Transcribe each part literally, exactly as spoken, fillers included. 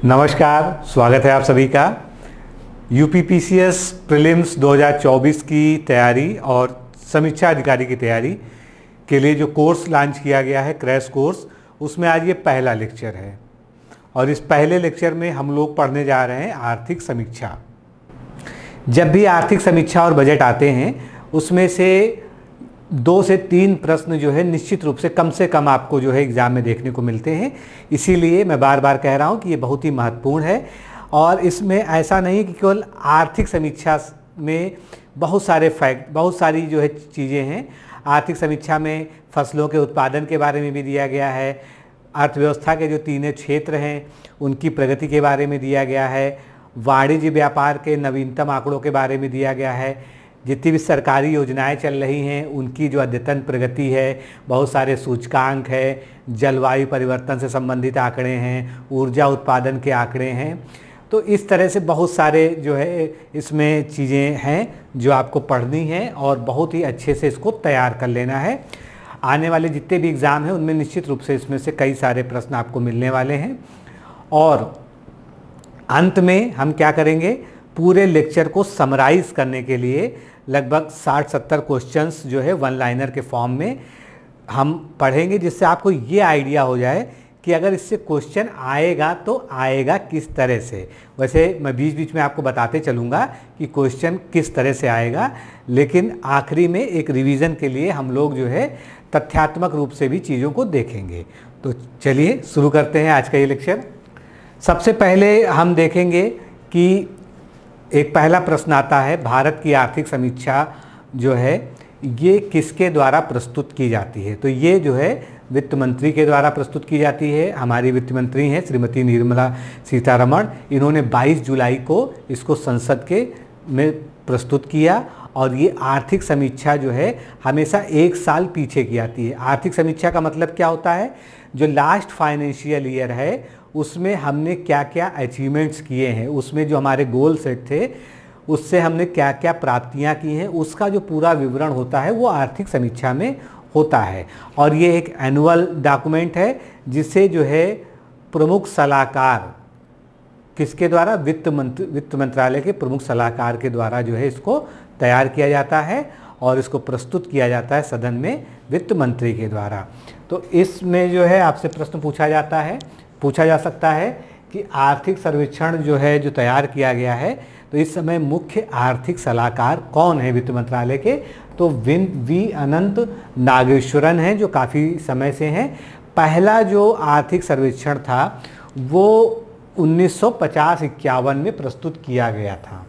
नमस्कार, स्वागत है आप सभी का। यूपीपीसीएस प्रीलिम्स दो हज़ार चौबीस की तैयारी और समीक्षा अधिकारी की तैयारी के लिए जो कोर्स लॉन्च किया गया है, क्रैश कोर्स, उसमें आज ये पहला लेक्चर है। और इस पहले लेक्चर में हम लोग पढ़ने जा रहे हैं आर्थिक समीक्षा। जब भी आर्थिक समीक्षा और बजट आते हैं, उसमें से दो से तीन प्रश्न जो है निश्चित रूप से कम से कम आपको जो है एग्ज़ाम में देखने को मिलते हैं। इसीलिए मैं बार बार कह रहा हूं कि ये बहुत ही महत्वपूर्ण है। और इसमें ऐसा नहीं कि केवल आर्थिक समीक्षा में बहुत सारे फैक्ट, बहुत सारी जो है चीज़ें हैं। आर्थिक समीक्षा में फसलों के उत्पादन के बारे में भी दिया गया है, अर्थव्यवस्था के जो तीनों क्षेत्र हैं उनकी प्रगति के बारे में दिया गया है, वाणिज्य व्यापार के नवीनतम आंकड़ों के बारे में दिया गया है, जितनी भी सरकारी योजनाएं चल रही हैं उनकी जो अद्यतन प्रगति है, बहुत सारे सूचकांक है, जलवायु परिवर्तन से संबंधित आंकड़े हैं, ऊर्जा उत्पादन के आंकड़े हैं। तो इस तरह से बहुत सारे जो है इसमें चीज़ें हैं जो आपको पढ़नी है और बहुत ही अच्छे से इसको तैयार कर लेना है। आने वाले जितने भी एग्ज़ाम हैं उनमें निश्चित रूप से इसमें से कई सारे प्रश्न आपको मिलने वाले हैं। और अंत में हम क्या करेंगे, पूरे लेक्चर को समराइज़ करने के लिए लगभग साठ सत्तर क्वेश्चंस जो है वन लाइनर के फॉर्म में हम पढ़ेंगे, जिससे आपको ये आइडिया हो जाए कि अगर इससे क्वेश्चन आएगा तो आएगा किस तरह से। वैसे मैं बीच बीच में आपको बताते चलूँगा कि क्वेश्चन किस तरह से आएगा, लेकिन आखिरी में एक रिवीजन के लिए हम लोग जो है तथ्यात्मक रूप से भी चीज़ों को देखेंगे। तो चलिए शुरू करते हैं आज का ये लेक्चर। सबसे पहले हम देखेंगे कि एक पहला प्रश्न आता है, भारत की आर्थिक समीक्षा जो है ये किसके द्वारा प्रस्तुत की जाती है। तो ये जो है वित्त मंत्री के द्वारा प्रस्तुत की जाती है। हमारी वित्त मंत्री हैं श्रीमती निर्मला सीतारमण। इन्होंने बाईस जुलाई को इसको संसद के में प्रस्तुत किया। और ये आर्थिक समीक्षा जो है हमेशा एक साल पीछे की आती है। आर्थिक समीक्षा का मतलब क्या होता है, जो लास्ट फाइनेंशियल ईयर है उसमें हमने क्या क्या अचीवमेंट्स किए हैं, उसमें जो हमारे गोल सेट थे उससे हमने क्या क्या प्राप्तियां की हैं, उसका जो पूरा विवरण होता है वो आर्थिक समीक्षा में होता है। और ये एक एनुअल डॉक्यूमेंट है जिसे जो है प्रमुख सलाहकार किसके द्वारा, वित्त मंत्री वित्त मंत्रालय के प्रमुख सलाहकार के द्वारा जो है इसको तैयार किया जाता है और इसको प्रस्तुत किया जाता है सदन में वित्त मंत्री के द्वारा। तो इसमें जो है आपसे प्रश्न पूछा जाता है पूछा जा सकता है कि आर्थिक सर्वेक्षण जो है जो तैयार किया गया है, तो इस समय मुख्य आर्थिक सलाहकार कौन है वित्त मंत्रालय के। तो विन वी अनंत नागेश्वरन हैं जो काफ़ी समय से हैं। पहला जो आर्थिक सर्वेक्षण था वो उन्नीस सौ पचास इक्यावन में प्रस्तुत किया गया था।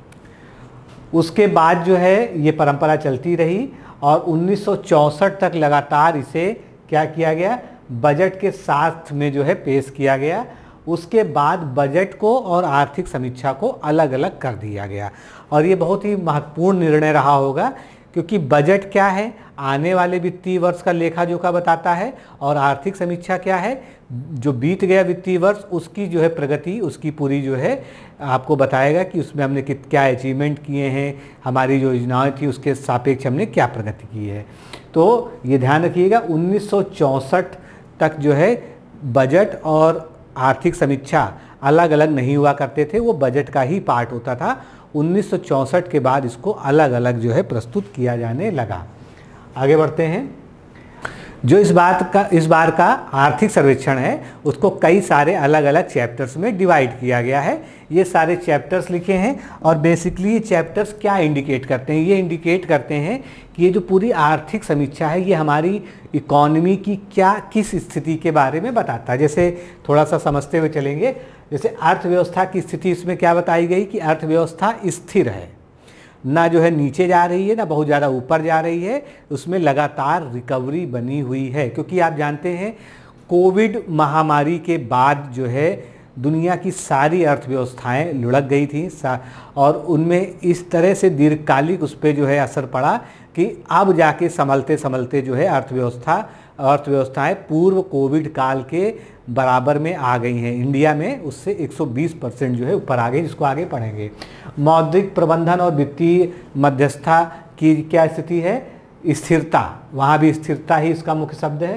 उसके बाद जो है ये परंपरा चलती रही और उन्नीस सौ चौंसठ तक लगातार इसे क्या किया गया, बजट के साथ में जो है पेश किया गया। उसके बाद बजट को और आर्थिक समीक्षा को अलग अलग कर दिया गया। और ये बहुत ही महत्वपूर्ण निर्णय रहा होगा, क्योंकि बजट क्या है, आने वाले वित्तीय वर्ष का लेखा जोखा बताता है, और आर्थिक समीक्षा क्या है, जो बीत गया वित्तीय वर्ष उसकी जो है प्रगति, उसकी पूरी जो है आपको बताएगा कि उसमें हमने कित क्या अचीवमेंट किए हैं, हमारी जो योजनाएं थी उसके सापेक्ष हमने क्या प्रगति की है। तो ये ध्यान रखिएगा, उन्नीस सौ चौंसठ तक जो है बजट और आर्थिक समीक्षा अलग अलग नहीं हुआ करते थे, वो बजट का ही पार्ट होता था। उन्नीस सौ चौंसठ के बाद इसको अलग अलग जो है प्रस्तुत किया जाने लगा। आगे बढ़ते हैं। जो इस बात का इस बार का आर्थिक सर्वेक्षण है उसको कई सारे अलग अलग चैप्टर्स में डिवाइड किया गया है। ये सारे चैप्टर्स लिखे हैं और बेसिकली ये चैप्टर्स क्या इंडिकेट करते हैं, ये इंडिकेट करते हैं कि ये जो पूरी आर्थिक समीक्षा है ये हमारी इकॉनमी की क्या किस स्थिति के बारे में बताता है। जैसे थोड़ा सा समझते हुए चलेंगे, जैसे अर्थव्यवस्था की स्थिति इसमें क्या बताई गई कि अर्थव्यवस्था स्थिर है, ना जो है नीचे जा रही है ना बहुत ज़्यादा ऊपर जा रही है, उसमें लगातार रिकवरी बनी हुई है। क्योंकि आप जानते हैं कोविड महामारी के बाद जो है दुनिया की सारी अर्थव्यवस्थाएं लुढ़क गई थी और उनमें इस तरह से दीर्घकालिक उस पर जो है असर पड़ा कि अब जाके संभलते संभलते जो है अर्थव्यवस्था अर्थव्यवस्थाएं पूर्व कोविड काल के बराबर में आ गई हैं। इंडिया में उससे एक सौ बीस परसेंट जो है ऊपर आ गई, जिसको आगे पढ़ेंगे। मौद्रिक प्रबंधन और वित्तीय मध्यस्थता की क्या स्थिति है, स्थिरता, वहाँ भी स्थिरता ही इसका मुख्य शब्द है।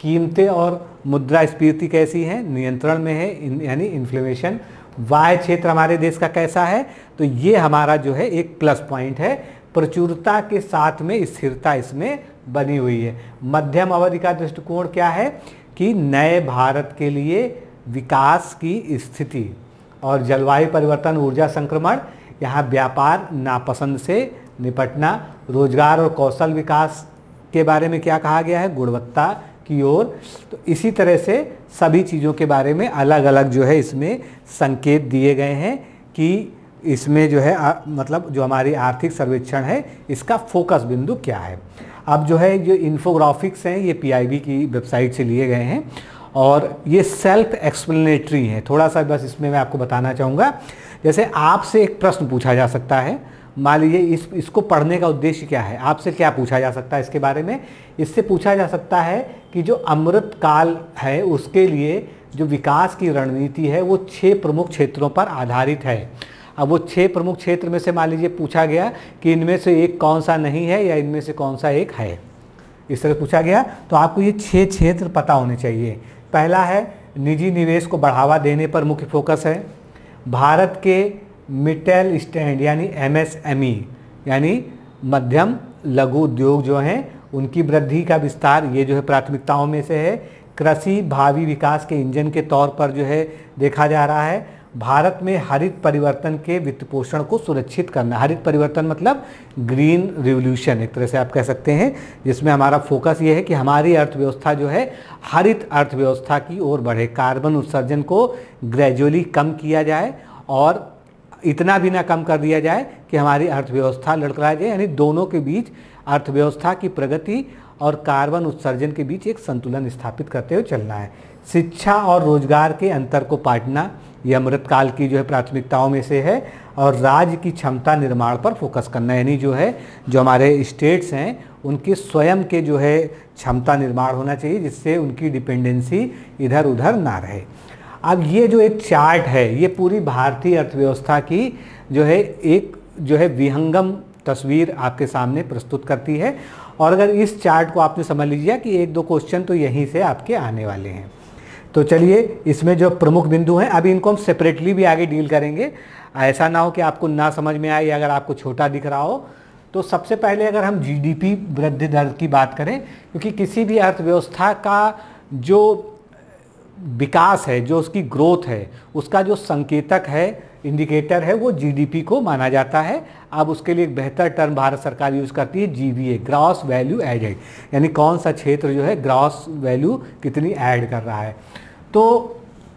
कीमतें और मुद्रास्फीति कैसी है, नियंत्रण में है, इन, यानी इन्फ्लेशन। वाह्य क्षेत्र हमारे देश का कैसा है, तो ये हमारा जो है एक प्लस पॉइंट है। प्रचुरता के साथ में स्थिरता इसमें बनी हुई है। मध्यम अवधि का दृष्टिकोण क्या है कि नए भारत के लिए विकास की स्थिति और जलवायु परिवर्तन, ऊर्जा संक्रमण, यहाँ व्यापार नापसंद से निपटना, रोजगार और कौशल विकास के बारे में क्या कहा गया है, गुणवत्ता की ओर। तो इसी तरह से सभी चीज़ों के बारे में अलग अलग जो है इसमें संकेत दिए गए हैं कि इसमें जो है आ, मतलब जो हमारी आर्थिक सर्वेक्षण है इसका फोकस बिंदु क्या है। अब जो है जो इन्फोग्राफिक्स हैं ये पीआईबी की वेबसाइट से लिए गए हैं और ये सेल्फ एक्सप्लेनेटरी हैं। थोड़ा सा बस इसमें मैं आपको बताना चाहूँगा, जैसे आपसे एक प्रश्न पूछा जा सकता है, मान लीजिए इस इसको पढ़ने का उद्देश्य क्या है, आपसे क्या पूछा जा सकता है इसके बारे में। इससे पूछा जा सकता है कि जो अमृत काल है उसके लिए जो विकास की रणनीति है वो छह प्रमुख क्षेत्रों पर आधारित है। अब वो छह प्रमुख क्षेत्र में से मान लीजिए पूछा गया कि इनमें से एक कौन सा नहीं है या इनमें से कौन सा एक है, इस तरह पूछा गया, तो आपको ये छह क्षेत्र पता होने चाहिए। पहला है निजी निवेश को बढ़ावा देने पर मुख्य फोकस है। भारत के मिडिल स्टैंड यानी एमएसएमई यानी मध्यम लघु उद्योग जो हैं उनकी वृद्धि का विस्तार, ये जो है प्राथमिकताओं में से है। कृषि भावी विकास के इंजन के तौर पर जो है देखा जा रहा है। भारत में हरित परिवर्तन के वित्त पोषण को सुरक्षित करना, हरित परिवर्तन मतलब ग्रीन रिवॉल्यूशन एक तरह से आप कह सकते हैं, जिसमें हमारा फोकस ये है कि हमारी अर्थव्यवस्था जो है हरित अर्थव्यवस्था की ओर बढ़े, कार्बन उत्सर्जन को ग्रेजुअली कम किया जाए और इतना भी ना कम कर दिया जाए कि हमारी अर्थव्यवस्था लड़खड़ा जाए, यानी दोनों के बीच अर्थव्यवस्था की प्रगति और कार्बन उत्सर्जन के बीच एक संतुलन स्थापित करते हुए चलना है। शिक्षा और रोजगार के अंतर को पाटना, यह अमृतकाल की जो है प्राथमिकताओं में से है। और राज्य की क्षमता निर्माण पर फोकस करना, यानी जो है जो हमारे स्टेट्स हैं उनके स्वयं के जो है क्षमता निर्माण होना चाहिए, जिससे उनकी डिपेंडेंसी इधर उधर ना रहे। अब ये जो एक चार्ट है ये पूरी भारतीय अर्थव्यवस्था की जो है एक जो है विहंगम तस्वीर आपके सामने प्रस्तुत करती है। और अगर इस चार्ट को आपने समझ लीजिए कि एक दो क्वेश्चन तो यहीं से आपके आने वाले हैं। तो चलिए इसमें जो प्रमुख बिंदु हैं अभी इनको हम सेपरेटली भी आगे डील करेंगे, ऐसा ना हो कि आपको ना समझ में आए या अगर आपको छोटा दिख रहा हो। तो सबसे पहले अगर हम जीडीपी वृद्धि दर की बात करें, क्योंकि किसी भी अर्थव्यवस्था का जो विकास है, जो उसकी ग्रोथ है, उसका जो संकेतक है, इंडिकेटर है, वो जीडीपी को माना जाता है। अब उसके लिए एक बेहतर टर्म भारत सरकार यूज़ करती है, जीवीए, ग्रॉस वैल्यू एडेड, यानी कौन सा क्षेत्र जो है ग्रॉस वैल्यू कितनी ऐड कर रहा है। तो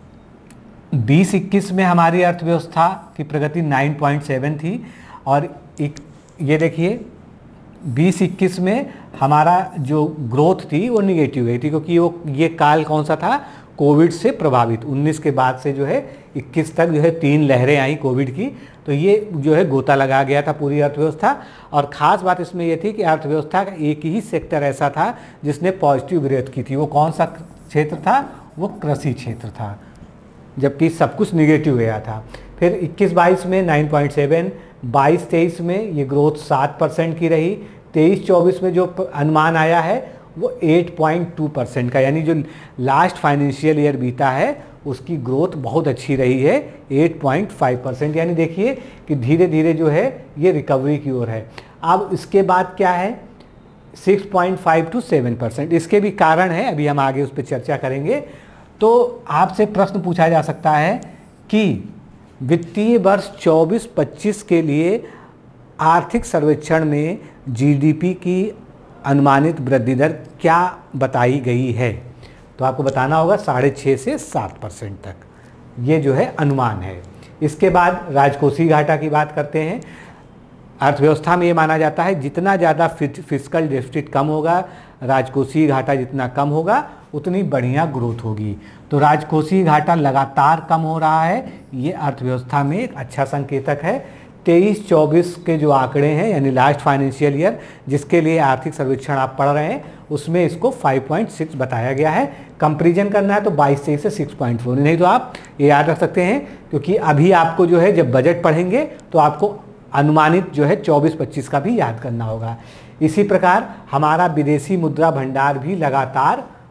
बीस इक्कीस में हमारी अर्थव्यवस्था की प्रगति नौ पॉइंट सात थी और एक ये देखिए बीस इक्कीस में हमारा जो ग्रोथ थी वो निगेटिव गई थी, क्योंकि वो ये काल कौन सा था, कोविड से प्रभावित। उन्नीस के बाद से जो है इक्कीस तक जो है तीन लहरें आई कोविड की, तो ये जो है गोता लगा गया था पूरी अर्थव्यवस्था। और ख़ास बात इसमें ये थी कि अर्थव्यवस्था का एक ही सेक्टर ऐसा था जिसने पॉजिटिव ग्रोथ की थी। वो कौन सा क्षेत्र था, वो कृषि क्षेत्र था, जबकि सब कुछ निगेटिव गया था। फिर इक्कीस बाईस में नौ पॉइंट सात, बाईस तेईस में ये ग्रोथ सात परसेंट की रही, तेईस चौबीस में जो अनुमान आया है वो आठ पॉइंट दो परसेंट का, यानी जो लास्ट फाइनेंशियल ईयर बीता है उसकी ग्रोथ बहुत अच्छी रही है, आठ पॉइंट पाँच परसेंट। यानी देखिए कि धीरे धीरे जो है ये रिकवरी की ओर है। अब इसके बाद क्या है, छह पॉइंट पाँच टू सात परसेंट। इसके भी कारण है, अभी हम आगे उस पर चर्चा करेंगे। तो आपसे प्रश्न पूछा जा सकता है कि वित्तीय वर्ष चौबीस पच्चीस के लिए आर्थिक सर्वेक्षण में जीडीपी की अनुमानित वृद्धि दर क्या बताई गई है, तो आपको बताना होगा साढ़े छः से सात परसेंट तक, ये जो है अनुमान है। इसके बाद राजकोषीय घाटा की बात करते हैं। अर्थव्यवस्था में ये माना जाता है जितना ज़्यादा फिस्कल डेफिसिट कम होगा, राजकोषीय घाटा जितना कम होगा उतनी बढ़िया ग्रोथ होगी। तो राजकोषीय घाटा लगातार कम हो रहा है, ये अर्थव्यवस्था में एक अच्छा संकेतक है। तेईस चौबीस के जो आंकड़े हैं यानी लास्ट फाइनेंशियल ईयर जिसके लिए आर्थिक सर्वेक्षण आप पढ़ रहे हैं उसमें इसको पाँच पॉइंट छह बताया गया है। कंपैरिजन करना है तो बाईस तेईस से छह पॉइंट चार, नहीं तो आप ये याद रख सकते हैं, क्योंकि अभी आपको जो है जब बजट पढ़ेंगे तो आपको अनुमानित जो है चौबीस पच्चीस का भी याद करना होगा। इसी प्रकार हमारा विदेशी मुद्रा भंडार भी लगातार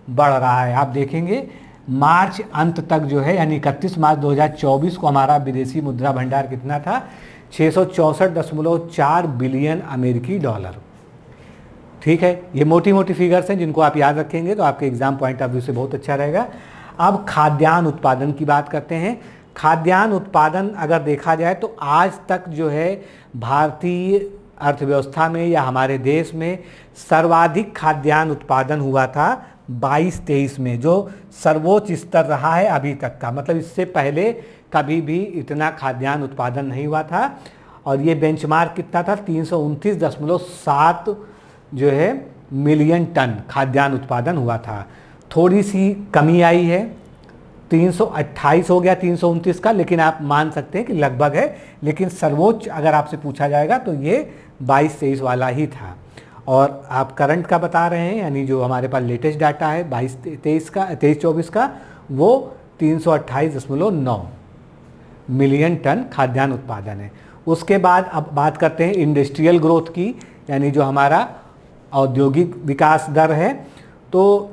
बढ़ रहा है। आप देखेंगे मार्च अंत तक जो है यानी इकतीस मार्च दो हज़ार चौबीस को हमारा विदेशी मुद्रा भंडार कितना था, छः सौ चौंसठ दशमलव चार बिलियन अमेरिकी डॉलर। ठीक है, ये मोटी मोटी फिगर्स हैं जिनको आप याद रखेंगे तो आपके एग्जाम पॉइंट ऑफ व्यू से बहुत अच्छा रहेगा। अब खाद्यान्न उत्पादन की बात करते हैं। खाद्यान्न उत्पादन अगर देखा जाए तो आज तक जो है भारतीय अर्थव्यवस्था में या हमारे देश में सर्वाधिक खाद्यान्न उत्पादन हुआ था बाईस तेईस में, जो सर्वोच्च स्तर रहा है अभी तक का। मतलब इससे पहले कभी भी इतना खाद्यान्न उत्पादन नहीं हुआ था। और ये बेंचमार्क कितना था, तीन सौ उनतीस दशमलव सात जो है मिलियन टन खाद्यान्न उत्पादन हुआ था। थोड़ी सी कमी आई है, तीन सौ अट्ठाईस हो गया तीन सौ उनतीस का, लेकिन आप मान सकते हैं कि लगभग है। लेकिन सर्वोच्च अगर आपसे पूछा जाएगा तो ये बाईस तेईस वाला ही था। और आप करंट का बता रहे हैं यानी जो हमारे पास लेटेस्ट डाटा है बाईस तेईस का तेईस चौबीस का, वो तीन सौ अट्ठाईस दशमलव नौ मिलियन टन खाद्यान्न उत्पादन है। उसके बाद अब बात करते हैं इंडस्ट्रियल ग्रोथ की, यानी जो हमारा औद्योगिक विकास दर है, तो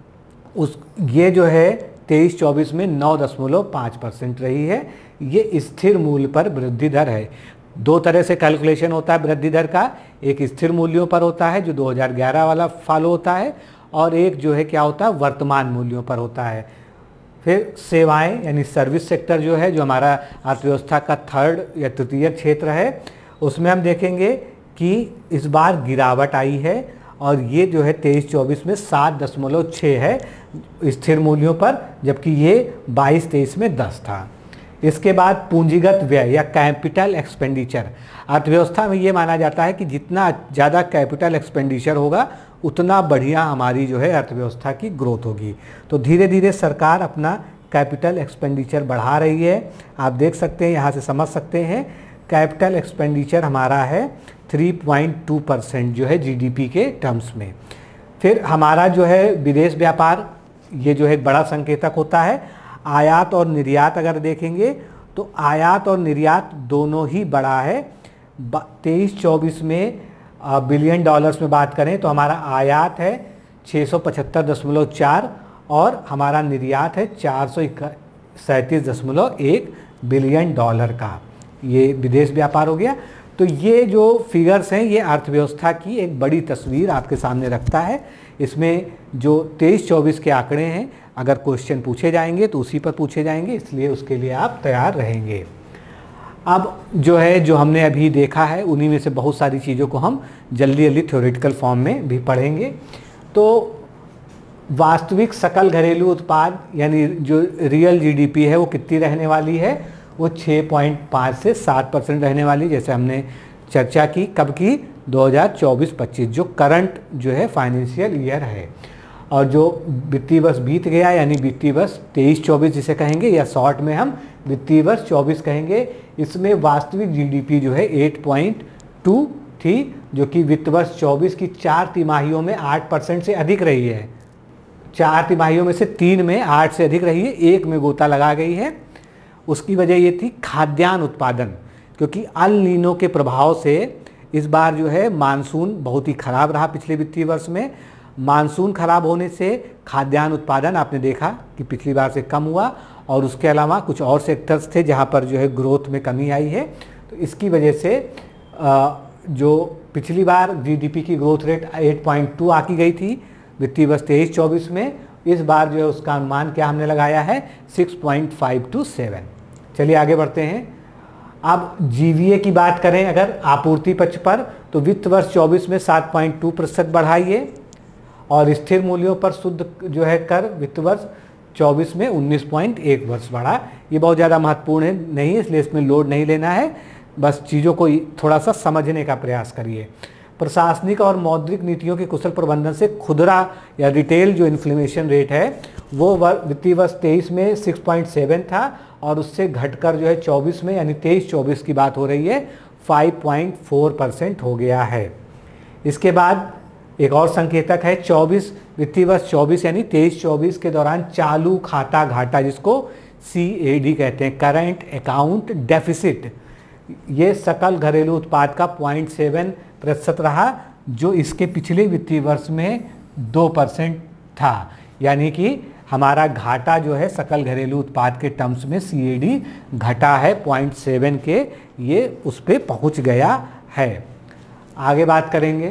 उस ये जो है तेईस चौबीस में नौ दशमलव पाँच परसेंट रही है। ये स्थिर मूल्य पर वृद्धि दर है। दो तरह से कैलकुलेशन होता है वृद्धि दर का, एक स्थिर मूल्यों पर होता है जो दो हज़ार ग्यारह वाला फॉलो होता है, और एक जो है क्या होता है वर्तमान मूल्यों पर होता है। फिर सेवाएं यानी सर्विस सेक्टर जो है, जो हमारा अर्थव्यवस्था का थर्ड या तृतीय क्षेत्र है, उसमें हम देखेंगे कि इस बार गिरावट आई है और ये जो है तेईस चौबीस में सात दशमलव छः है स्थिर मूल्यों पर, जबकि ये बाईस तेईस में दस था। इसके बाद पूंजीगत व्यय या कैपिटल एक्सपेंडिचर, अर्थव्यवस्था में ये माना जाता है कि जितना ज़्यादा कैपिटल एक्सपेंडिचर होगा उतना बढ़िया हमारी जो है अर्थव्यवस्था की ग्रोथ होगी। तो धीरे धीरे सरकार अपना कैपिटल एक्सपेंडिचर बढ़ा रही है। आप देख सकते हैं, यहाँ से समझ सकते हैं, कैपिटल एक्सपेंडिचर हमारा है तीन पॉइंट दो परसेंट जो है जीडीपी के टर्म्स में। फिर हमारा जो है विदेश व्यापार, ये जो है एक बड़ा संकेतक होता है। आयात और निर्यात अगर देखेंगे तो आयात और निर्यात दोनों ही बढ़ा है। तेईस चौबीस में बिलियन डॉलर्स में बात करें तो हमारा आयात है छः सौ पचहत्तर दशमलव चार और हमारा निर्यात है चार सौ सैंतीस दशमलव एक बिलियन डॉलर का। ये विदेश व्यापार हो गया। तो ये जो फिगर्स हैं ये अर्थव्यवस्था की एक बड़ी तस्वीर आपके सामने रखता है। इसमें जो तेईस चौबीस के आंकड़े हैं, अगर क्वेश्चन पूछे जाएंगे तो उसी पर पूछे जाएंगे, इसलिए उसके लिए आप तैयार रहेंगे। अब जो है जो हमने अभी देखा है उन्हीं में से बहुत सारी चीज़ों को हम जल्दी जल्दी थ्योरेटिकल फॉर्म में भी पढ़ेंगे। तो वास्तविक सकल घरेलू उत्पाद यानी जो रियल जीडीपी है वो कितनी रहने वाली है, वो छः पॉइंट पाँच से सात परसेंट रहने वाली, जैसे हमने चर्चा की। कब की, दो हज़ार चौबीस पच्चीस जो करंट जो है फाइनेंशियल ईयर है। और जो वित्तीय वर्ष बीत गया यानी वित्तीय वर्ष तेईस चौबीस जिसे कहेंगे, या शॉर्ट में हम वित्तीय वर्ष चौबीस कहेंगे, इसमें वास्तविक जीडीपी जो है आठ पॉइंट दो थी, जो कि वित्त वर्ष चौबीस की चार तिमाहियों में आठ परसेंट से अधिक रही है। चार तिमाहियों में से तीन में आठ से अधिक रही है, एक में गोता लगा गई है। उसकी वजह ये थी खाद्यान्न उत्पादन, क्योंकि अल नीनो के प्रभाव से इस बार जो है मानसून बहुत ही खराब रहा। पिछले वित्तीय वर्ष में मानसून खराब होने से खाद्यान्न उत्पादन आपने देखा कि पिछली बार से कम हुआ, और उसके अलावा कुछ और सेक्टर्स थे जहाँ पर जो है ग्रोथ में कमी आई है। तो इसकी वजह से जो पिछली बार जीडीपी की ग्रोथ रेट आठ पॉइंट दो आकी गई थी वित्तीय वर्ष तेईस चौबीस में, इस बार जो है उसका अनुमान क्या हमने लगाया है, छह पॉइंट पाँच टू सात। चलिए आगे बढ़ते हैं। अब जीवीए की बात करें अगर आपूर्ति पक्ष पर, तो वित्त वर्ष चौबीस में सात पॉइंट दो प्रतिशत बढ़ाई है, और स्थिर मूल्यों पर शुद्ध जो है कर वित्त वर्ष चौबीस में उन्नीस पॉइंट एक वर्ष बढ़ा। ये बहुत ज़्यादा महत्वपूर्ण है नहीं, इसलिए इसमें लोड नहीं लेना है, बस चीज़ों को थोड़ा सा समझने का प्रयास करिए। प्रशासनिक और मौद्रिक नीतियों के कुशल प्रबंधन से खुदरा या रिटेल जो इन्फ्लेशन रेट है वो वित्तीय वर्ष तेईस में छह पॉइंट सात था, और उससे घटकर जो है चौबीस में यानी तेईस चौबीस की बात हो रही है पाँच पॉइंट चार परसेंट हो गया है। इसके बाद एक और संकेतक है चौबीस वित्तीय वर्ष चौबीस यानी तेईस चौबीस के दौरान चालू खाता घाटा, जिसको सी ए डी कहते हैं, करंट अकाउंट डेफिसिट, ये सकल घरेलू उत्पाद का पॉइंट सेवन प्रतिशत रहा, जो इसके पिछले वित्तीय वर्ष में दो परसेंट था। यानी कि हमारा घाटा जो है सकल घरेलू उत्पाद के टर्म्स में सी ए डी घटा है पॉइंट सेवन के, ये उस पर पहुँच गया है। आगे बात करेंगे,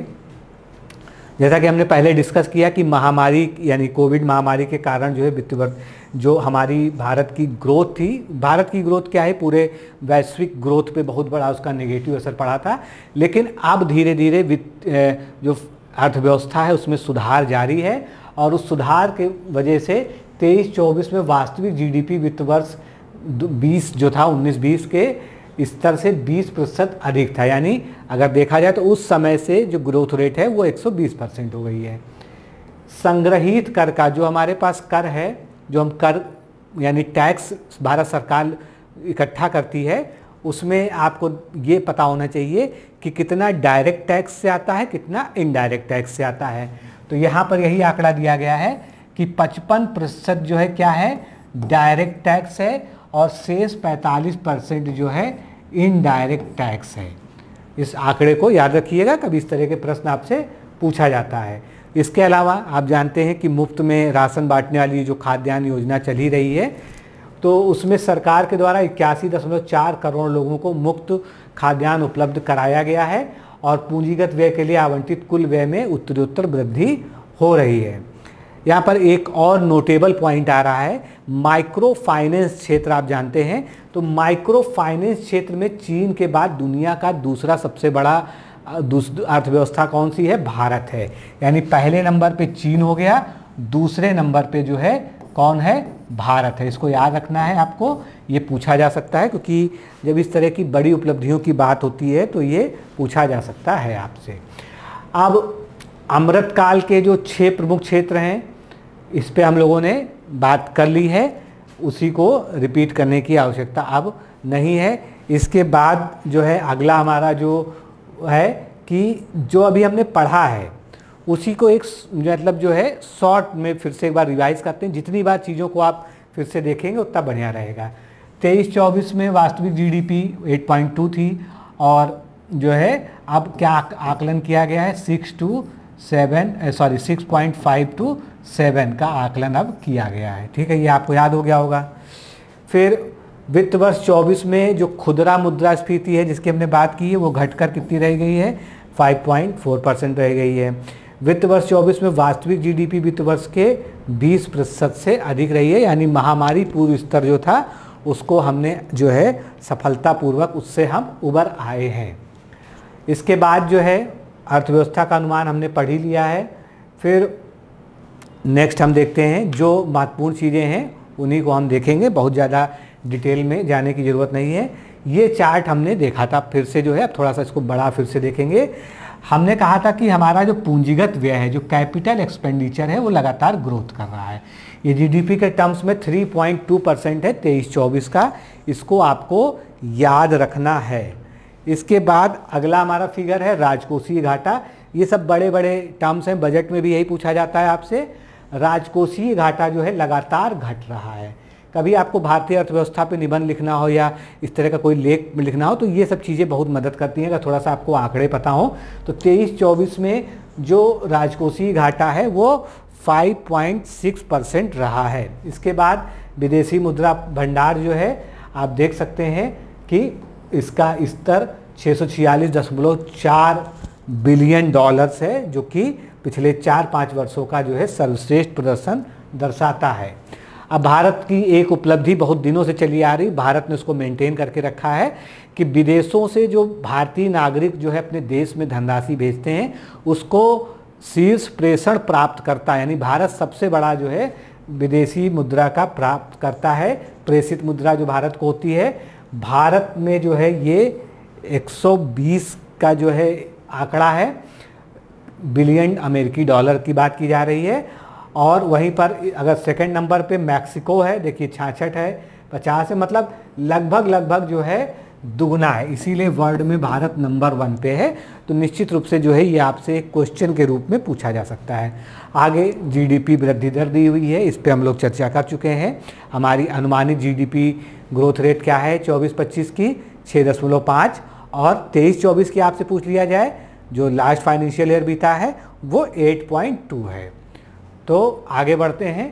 जैसा कि हमने पहले डिस्कस किया कि महामारी यानी कोविड महामारी के कारण जो है वित्त वर्ष जो हमारी भारत की ग्रोथ थी, भारत की ग्रोथ क्या है, पूरे वैश्विक ग्रोथ पे बहुत बड़ा उसका नेगेटिव असर पड़ा था। लेकिन अब धीरे धीरे वित्त जो अर्थव्यवस्था है उसमें सुधार जारी है और उस सुधार के वजह से तेईस चौबीस में वास्तविक जीडीपी वित्त वर्ष बीस जो था उन्नीस बीस के स्तर से बीस प्रतिशत अधिक था। यानी अगर देखा जाए तो उस समय से जो ग्रोथ रेट है वो एक सौ बीस परसेंट हो गई है। संग्रहित कर का जो हमारे पास कर है, जो हम कर यानी टैक्स भारत सरकार इकट्ठा करती है, उसमें आपको ये पता होना चाहिए कि कितना डायरेक्ट टैक्स से आता है, कितना इनडायरेक्ट टैक्स से आता है। तो यहाँ पर यही आंकड़ा दिया गया है कि पचपन प्रतिशत जो है क्या है, डायरेक्ट टैक्स है और शेष पैंतालीस परसेंट जो है इनडायरेक्ट टैक्स है। इस आंकड़े को याद रखिएगा, कभी इस तरह के प्रश्न आपसे पूछा जाता है। इसके अलावा आप जानते हैं कि मुफ्त में राशन बांटने वाली जो खाद्यान्न योजना चली रही है, तो उसमें सरकार के द्वारा इक्यासी दशमलव चार करोड़ लोगों को मुफ्त खाद्यान्न उपलब्ध कराया गया है और पूंजीगत व्यय के लिए आवंटित कुल व्यय में उत्तरोत्तर वृद्धि हो रही है। यहाँ पर एक और नोटेबल पॉइंट आ रहा है, माइक्रो फाइनेंस क्षेत्र आप जानते हैं, तो माइक्रो फाइनेंस क्षेत्र में चीन के बाद दुनिया का दूसरा सबसे बड़ा अर्थव्यवस्था कौन सी है, भारत है। यानी पहले नंबर पे चीन हो गया, दूसरे नंबर पे जो है कौन है, भारत है। इसको याद रखना है आपको, ये पूछा जा सकता है क्योंकि जब इस तरह की बड़ी उपलब्धियों की बात होती है तो ये पूछा जा सकता है आपसे। अब अमृतकाल के जो छह प्रमुख क्षेत्र हैं इस पे हम लोगों ने बात कर ली है, उसी को रिपीट करने की आवश्यकता अब नहीं है। इसके बाद जो है अगला हमारा जो है कि जो अभी हमने पढ़ा है उसी को एक मतलब जो है शॉर्ट में फिर से एक बार रिवाइज करते हैं। जितनी बार चीज़ों को आप फिर से देखेंगे उतना बढ़िया रहेगा। तेईस चौबीस में वास्तविक जीडीपी आठ पॉइंट दो थी और जो है अब क्या आकलन किया गया है, six two seven sorry six point five two seven का आकलन अब किया गया है। ठीक है, ये आपको याद हो गया होगा। फिर वित्त वर्ष चौबीस में जो खुदरा मुद्रास्फीति है जिसकी हमने बात की है वो घटकर कितनी रह गई है, पाँच पॉइंट चार परसेंट रह गई है। वित्त वर्ष चौबीस में वास्तविक जीडीपी वित्त वर्ष के बीस प्रतिशत से अधिक रही है, यानी महामारी पूर्व स्तर जो था उसको हमने जो है सफलतापूर्वक उससे हम उबर आए हैं। इसके बाद जो है अर्थव्यवस्था का अनुमान हमने पढ़ ही लिया है। फिर नेक्स्ट हम देखते हैं जो महत्वपूर्ण चीज़ें हैं उन्हीं को हम देखेंगे, बहुत ज़्यादा डिटेल में जाने की ज़रूरत नहीं है। ये चार्ट हमने देखा था, फिर से जो है अब थोड़ा सा इसको बड़ा फिर से देखेंगे। हमने कहा था कि हमारा जो पूंजीगत व्यय है, जो कैपिटल एक्सपेंडिचर है, वो लगातार ग्रोथ कर रहा है। ये जीडीपी के टर्म्स में तीन पॉइंट दो परसेंट है तेईस चौबीस का, इसको आपको याद रखना है। इसके बाद अगला हमारा फिगर है राजकोषीय घाटा। ये सब बड़े बड़े टर्म्स हैं, बजट में भी यही पूछा जाता है आपसे। राजकोषीय घाटा जो है लगातार घट रहा है। कभी आपको भारतीय अर्थव्यवस्था पे निबंध लिखना हो या इस तरह का कोई लेख लिखना हो तो ये सब चीज़ें बहुत मदद करती हैं। अगर थोड़ा सा आपको आंकड़े पता हो तो तेईस चौबीस में जो राजकोषीय घाटा है वो पाँच पॉइंट छह परसेंट रहा है। इसके बाद विदेशी मुद्रा भंडार जो है आप देख सकते हैं कि इसका स्तर छः सौ छियालीस दशमलव चार बिलियन डॉलर्स है, जो कि पिछले चार पाँच वर्षों का जो है सर्वश्रेष्ठ प्रदर्शन दर्शाता है। अब भारत की एक उपलब्धि बहुत दिनों से चली आ रही, भारत ने उसको मेंटेन करके रखा है कि विदेशों से जो भारतीय नागरिक जो है अपने देश में धनराशि भेजते हैं उसको शीर्ष प्रेषण प्राप्त करता है। यानी भारत सबसे बड़ा जो है विदेशी मुद्रा का प्राप्त करता है, प्रेषित मुद्रा जो भारत को होती है। भारत में जो है ये एक सौ बीस का जो है आंकड़ा है, बिलियन अमेरिकी डॉलर की बात की जा रही है। और वहीं पर अगर सेकंड नंबर पे मैक्सिको है, देखिए छियासठ है, पचास है, मतलब लगभग लगभग जो है दुगना है। इसीलिए वर्ल्ड में भारत नंबर वन पे है। तो निश्चित रूप से जो है ये आपसे एक क्वेश्चन के रूप में पूछा जा सकता है। आगे जीडीपी वृद्धि दर दी हुई है, इस पे हम लोग चर्चा कर चुके हैं। हमारी अनुमानित जीडीपी ग्रोथ रेट क्या है चौबीस पच्चीस की, छः दशमलव पाँच, और तेईस चौबीस की आपसे पूछ लिया जाए जो लास्ट फाइनेंशियल ईयर बीता है वो आठ पॉइंट दो है। तो आगे बढ़ते हैं।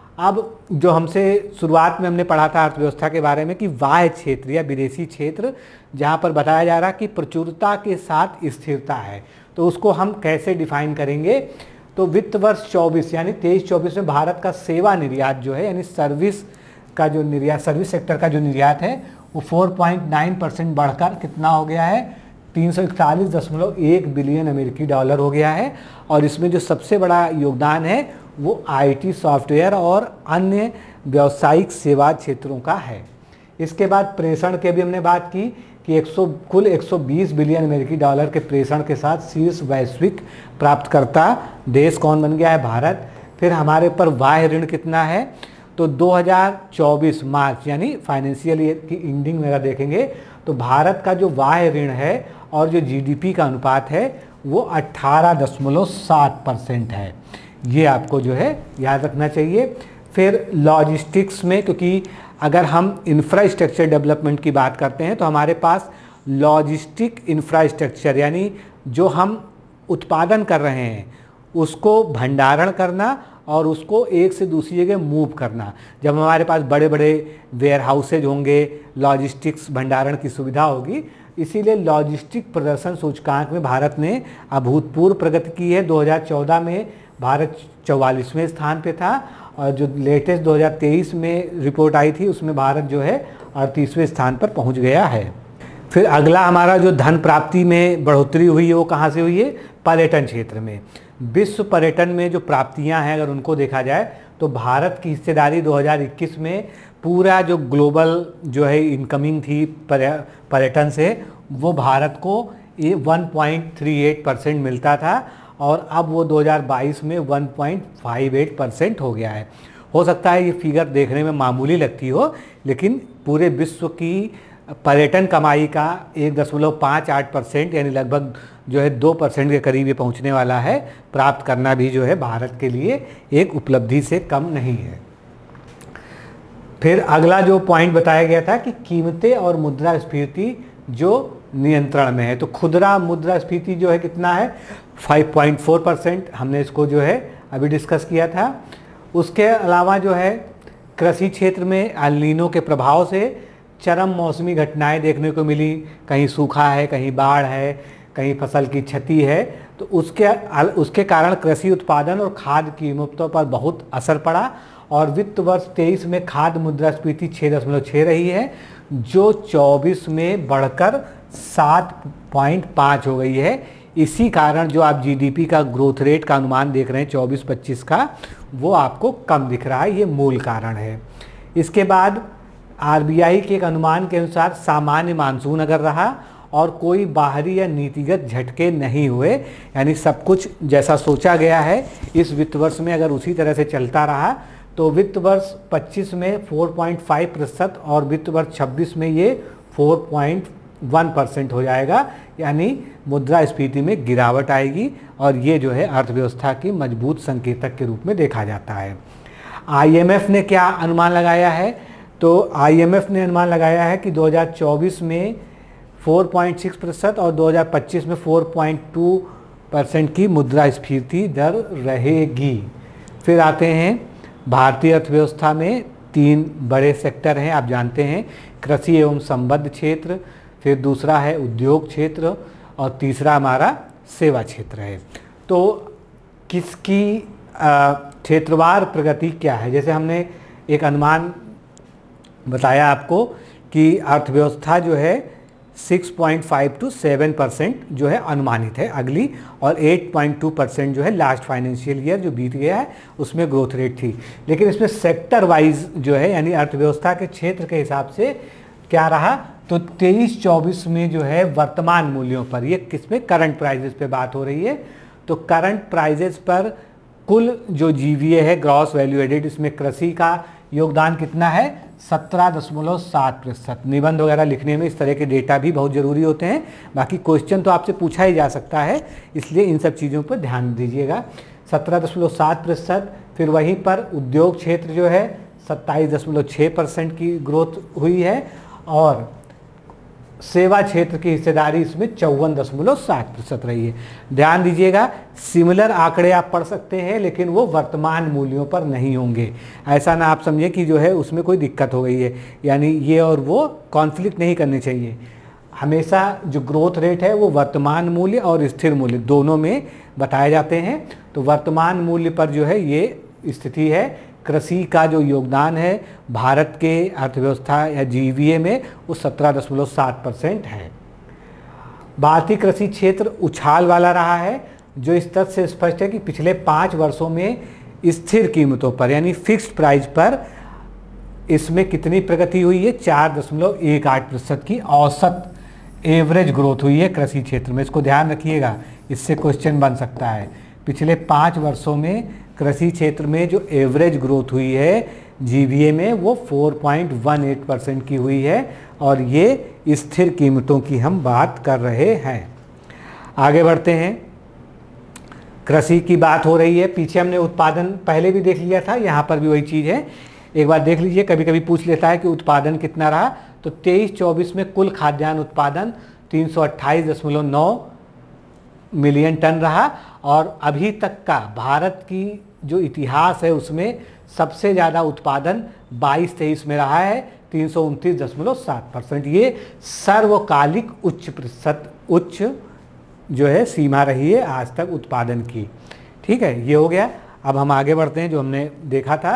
अब जो हमसे शुरुआत में हमने पढ़ा था अर्थव्यवस्था के बारे में कि बाह्य क्षेत्र या विदेशी क्षेत्र, जहाँ पर बताया जा रहा कि प्रचुरता के साथ स्थिरता है, तो उसको हम कैसे डिफाइन करेंगे। तो वित्त वर्ष चौबीस यानी तेईस चौबीस में भारत का सेवा निर्यात जो है यानी सर्विस का जो निर्यात, सर्विस सेक्टर का जो निर्यात है वो चार पॉइंट नौ परसेंट बढ़कर कितना हो गया है, तीन सौ इकतालीस दशमलव एक बिलियन अमेरिकी डॉलर हो गया है। और इसमें जो सबसे बड़ा योगदान है वो आईटी, सॉफ्टवेयर और अन्य व्यावसायिक सेवा क्षेत्रों का है। इसके बाद प्रेषण के भी हमने बात की कि एक सौ कुल एक सौ बीस बिलियन अमेरिकी डॉलर के प्रेषण के साथ शीर्ष वैश्विक प्राप्तकर्ता देश कौन बन गया है, भारत। फिर हमारे ऊपर बाह्य ऋण कितना है, तो दो हज़ार चौबीस मार्च यानी फाइनेंशियल ईयर की एंडिंग में अगर देखेंगे तो भारत का जो बाह्य ऋण है और जो जीडीपी का अनुपात है वो अठारह दशमलव सात परसेंट है। ये आपको जो है याद रखना चाहिए। फिर लॉजिस्टिक्स में, क्योंकि अगर हम इंफ्रास्ट्रक्चर डेवलपमेंट की बात करते हैं तो हमारे पास लॉजिस्टिक इंफ्रास्ट्रक्चर यानी जो हम उत्पादन कर रहे हैं उसको भंडारण करना और उसको एक से दूसरी जगह मूव करना। जब हमारे पास बड़े बड़े वेयर हाउसेज होंगे, लॉजिस्टिक्स भंडारण की सुविधा होगी, इसीलिए लॉजिस्टिक प्रदर्शन सूचकांक में भारत ने अभूतपूर्व प्रगति की है। दो हज़ार चौदह में भारत चौवालीसवें स्थान पे था और जो लेटेस्ट दो हज़ार तेईस में रिपोर्ट आई थी उसमें भारत जो है अड़तीसवें स्थान पर पहुंच गया है। फिर अगला हमारा जो धन प्राप्ति में बढ़ोतरी हुई है वो कहाँ से हुई है, पर्यटन क्षेत्र में। विश्व पर्यटन में जो प्राप्तियां हैं अगर उनको देखा जाए तो भारत की हिस्सेदारी दो हज़ार इक्कीस में पूरा जो ग्लोबल जो है इनकमिंग थी पर्यटन से वो भारत को ये one point three eight percent मिलता था और अब वो दो हज़ार बाईस में one point five eight percent हो गया है। हो सकता है ये फिगर देखने में मामूली लगती हो, लेकिन पूरे विश्व की पर्यटन कमाई का एक दशमलव पाँच आठ परसेंट यानी लगभग जो है दो परसेंट के करीब ये पहुंचने वाला है। प्राप्त करना भी जो है भारत के लिए एक उपलब्धि से कम नहीं है। फिर अगला जो पॉइंट बताया गया था कि कीमतें और मुद्रास्फीति जो नियंत्रण में है, तो खुदरा मुद्रास्फीति जो है कितना है, फाइव पॉइंट फोर परसेंट। हमने इसको जो है अभी डिस्कस किया था। उसके अलावा जो है कृषि क्षेत्र में एल नीनो के प्रभाव से चरम मौसमी घटनाएं देखने को मिली, कहीं सूखा है, कहीं बाढ़ है, कहीं फसल की क्षति है, तो उसके उसके कारण कृषि उत्पादन और खाद्य कीमतों पर बहुत असर पड़ा और वित्त वर्ष तेईस में खाद्य मुद्रास्फीति छः दशमलव छः रही है जो चौबीस में बढ़कर सात पॉइंट पाँच हो गई है। इसी कारण जो आप जीडीपी का ग्रोथ रेट का अनुमान देख रहे हैं चौबीस पच्चीस का, वो आपको कम दिख रहा है, ये मूल कारण है। इसके बाद आरबीआई के एक अनुमान के अनुसार सामान्य मानसून अगर रहा और कोई बाहरी या नीतिगत झटके नहीं हुए, यानी सब कुछ जैसा सोचा गया है इस वित्त वर्ष में अगर उसी तरह से चलता रहा तो वित्त वर्ष पच्चीस में चार पॉइंट पाँच प्रतिशत और वित्त वर्ष छब्बीस में ये चार पॉइंट एक परसेंट हो जाएगा, यानी मुद्रास्फीति में गिरावट आएगी और ये जो है अर्थव्यवस्था की मजबूत संकेतक के रूप में देखा जाता है। आईएमएफ ने क्या अनुमान लगाया है, तो आईएमएफ ने अनुमान लगाया है कि दो हज़ार चौबीस में चार पॉइंट छह प्रतिशत और दो हज़ार पच्चीस में चार पॉइंट दो परसेंट की मुद्रास्फीति दर रहेगी। फिर आते हैं भारतीय अर्थव्यवस्था में तीन बड़े सेक्टर हैं, आप जानते हैं, कृषि एवं संबद्ध क्षेत्र, फिर दूसरा है उद्योग क्षेत्र और तीसरा हमारा सेवा क्षेत्र है। तो किसकी क्षेत्रवार प्रगति क्या है, जैसे हमने एक अनुमान बताया आपको कि अर्थव्यवस्था जो है छह पॉइंट पाँच टू सात परसेंट जो है अनुमानित है अगली, और आठ पॉइंट दो परसेंट जो है लास्ट फाइनेंशियल ईयर जो बीत गया है उसमें ग्रोथ रेट थी। लेकिन इसमें सेक्टर वाइज जो है यानी अर्थव्यवस्था के क्षेत्र के हिसाब से क्या रहा, तो तेईस चौबीस में जो है वर्तमान मूल्यों पर, ये किसमें, करंट प्राइजेस पे बात हो रही है, तो करंट प्राइजेस पर कुल जो जीवीए है ग्रॉस वैल्यू एडेड, इसमें कृषि का योगदान कितना है, सत्रह दशमलव सात प्रतिशत। निबंध वगैरह लिखने में इस तरह के डेटा भी बहुत ज़रूरी होते हैं, बाकी क्वेश्चन तो आपसे पूछा ही जा सकता है, इसलिए इन सब चीज़ों पर ध्यान दीजिएगा। सत्रह दशमलव सात प्रतिशत। फिर वहीं पर उद्योग क्षेत्र जो है सत्ताईस दशमलव छः परसेंट की ग्रोथ हुई है और सेवा क्षेत्र की हिस्सेदारी इसमें चौवन दशमलव सात प्रतिशत रही है। ध्यान दीजिएगा, सिमिलर आंकड़े आप पढ़ सकते हैं लेकिन वो वर्तमान मूल्यों पर नहीं होंगे। ऐसा ना आप समझे कि जो है उसमें कोई दिक्कत हो गई है, यानी ये और वो कॉन्फ्लिक्ट नहीं करने चाहिए। हमेशा जो ग्रोथ रेट है वो वर्तमान मूल्य और स्थिर मूल्य दोनों में बताए जाते हैं। तो वर्तमान मूल्य पर जो है ये स्थिति है। कृषि का जो योगदान है भारत के अर्थव्यवस्था या जीवीए में वो सत्रह दशमलव सात परसेंट है। भारतीय कृषि क्षेत्र उछाल वाला रहा है, जो इस तथ्य से स्पष्ट है कि पिछले पाँच वर्षों में स्थिर कीमतों पर यानी फिक्स्ड प्राइस पर इसमें कितनी प्रगति हुई है, चार दशमलव एक आठ प्रतिशत की औसत एवरेज ग्रोथ हुई है कृषि क्षेत्र में। इसको ध्यान रखिएगा, इससे क्वेश्चन बन सकता है। पिछले पाँच वर्षों में कृषि क्षेत्र में जो एवरेज ग्रोथ हुई है जीवीए में वो चार पॉइंट एक आठ परसेंट की हुई है और ये स्थिर कीमतों की हम बात कर रहे हैं। आगे बढ़ते हैं, कृषि की बात हो रही है। पीछे हमने उत्पादन पहले भी देख लिया था, यहाँ पर भी वही चीज़ है, एक बार देख लीजिए। कभी कभी पूछ लेता है कि उत्पादन कितना रहा, तो तेईस चौबीस में कुल खाद्यान्न उत्पादन तीन सौ अट्ठाईस दशमलव नौ मिलियन टन रहा और अभी तक का भारत की जो इतिहास है उसमें सबसे ज़्यादा उत्पादन बाईस तेईस में रहा है, तीन सौ उनतीस दशमलव सात परसेंट। ये सर्वकालिक उच्च प्रतिशत उच्च जो है सीमा रही है आज तक उत्पादन की। ठीक है, ये हो गया। अब हम आगे बढ़ते हैं, जो हमने देखा था।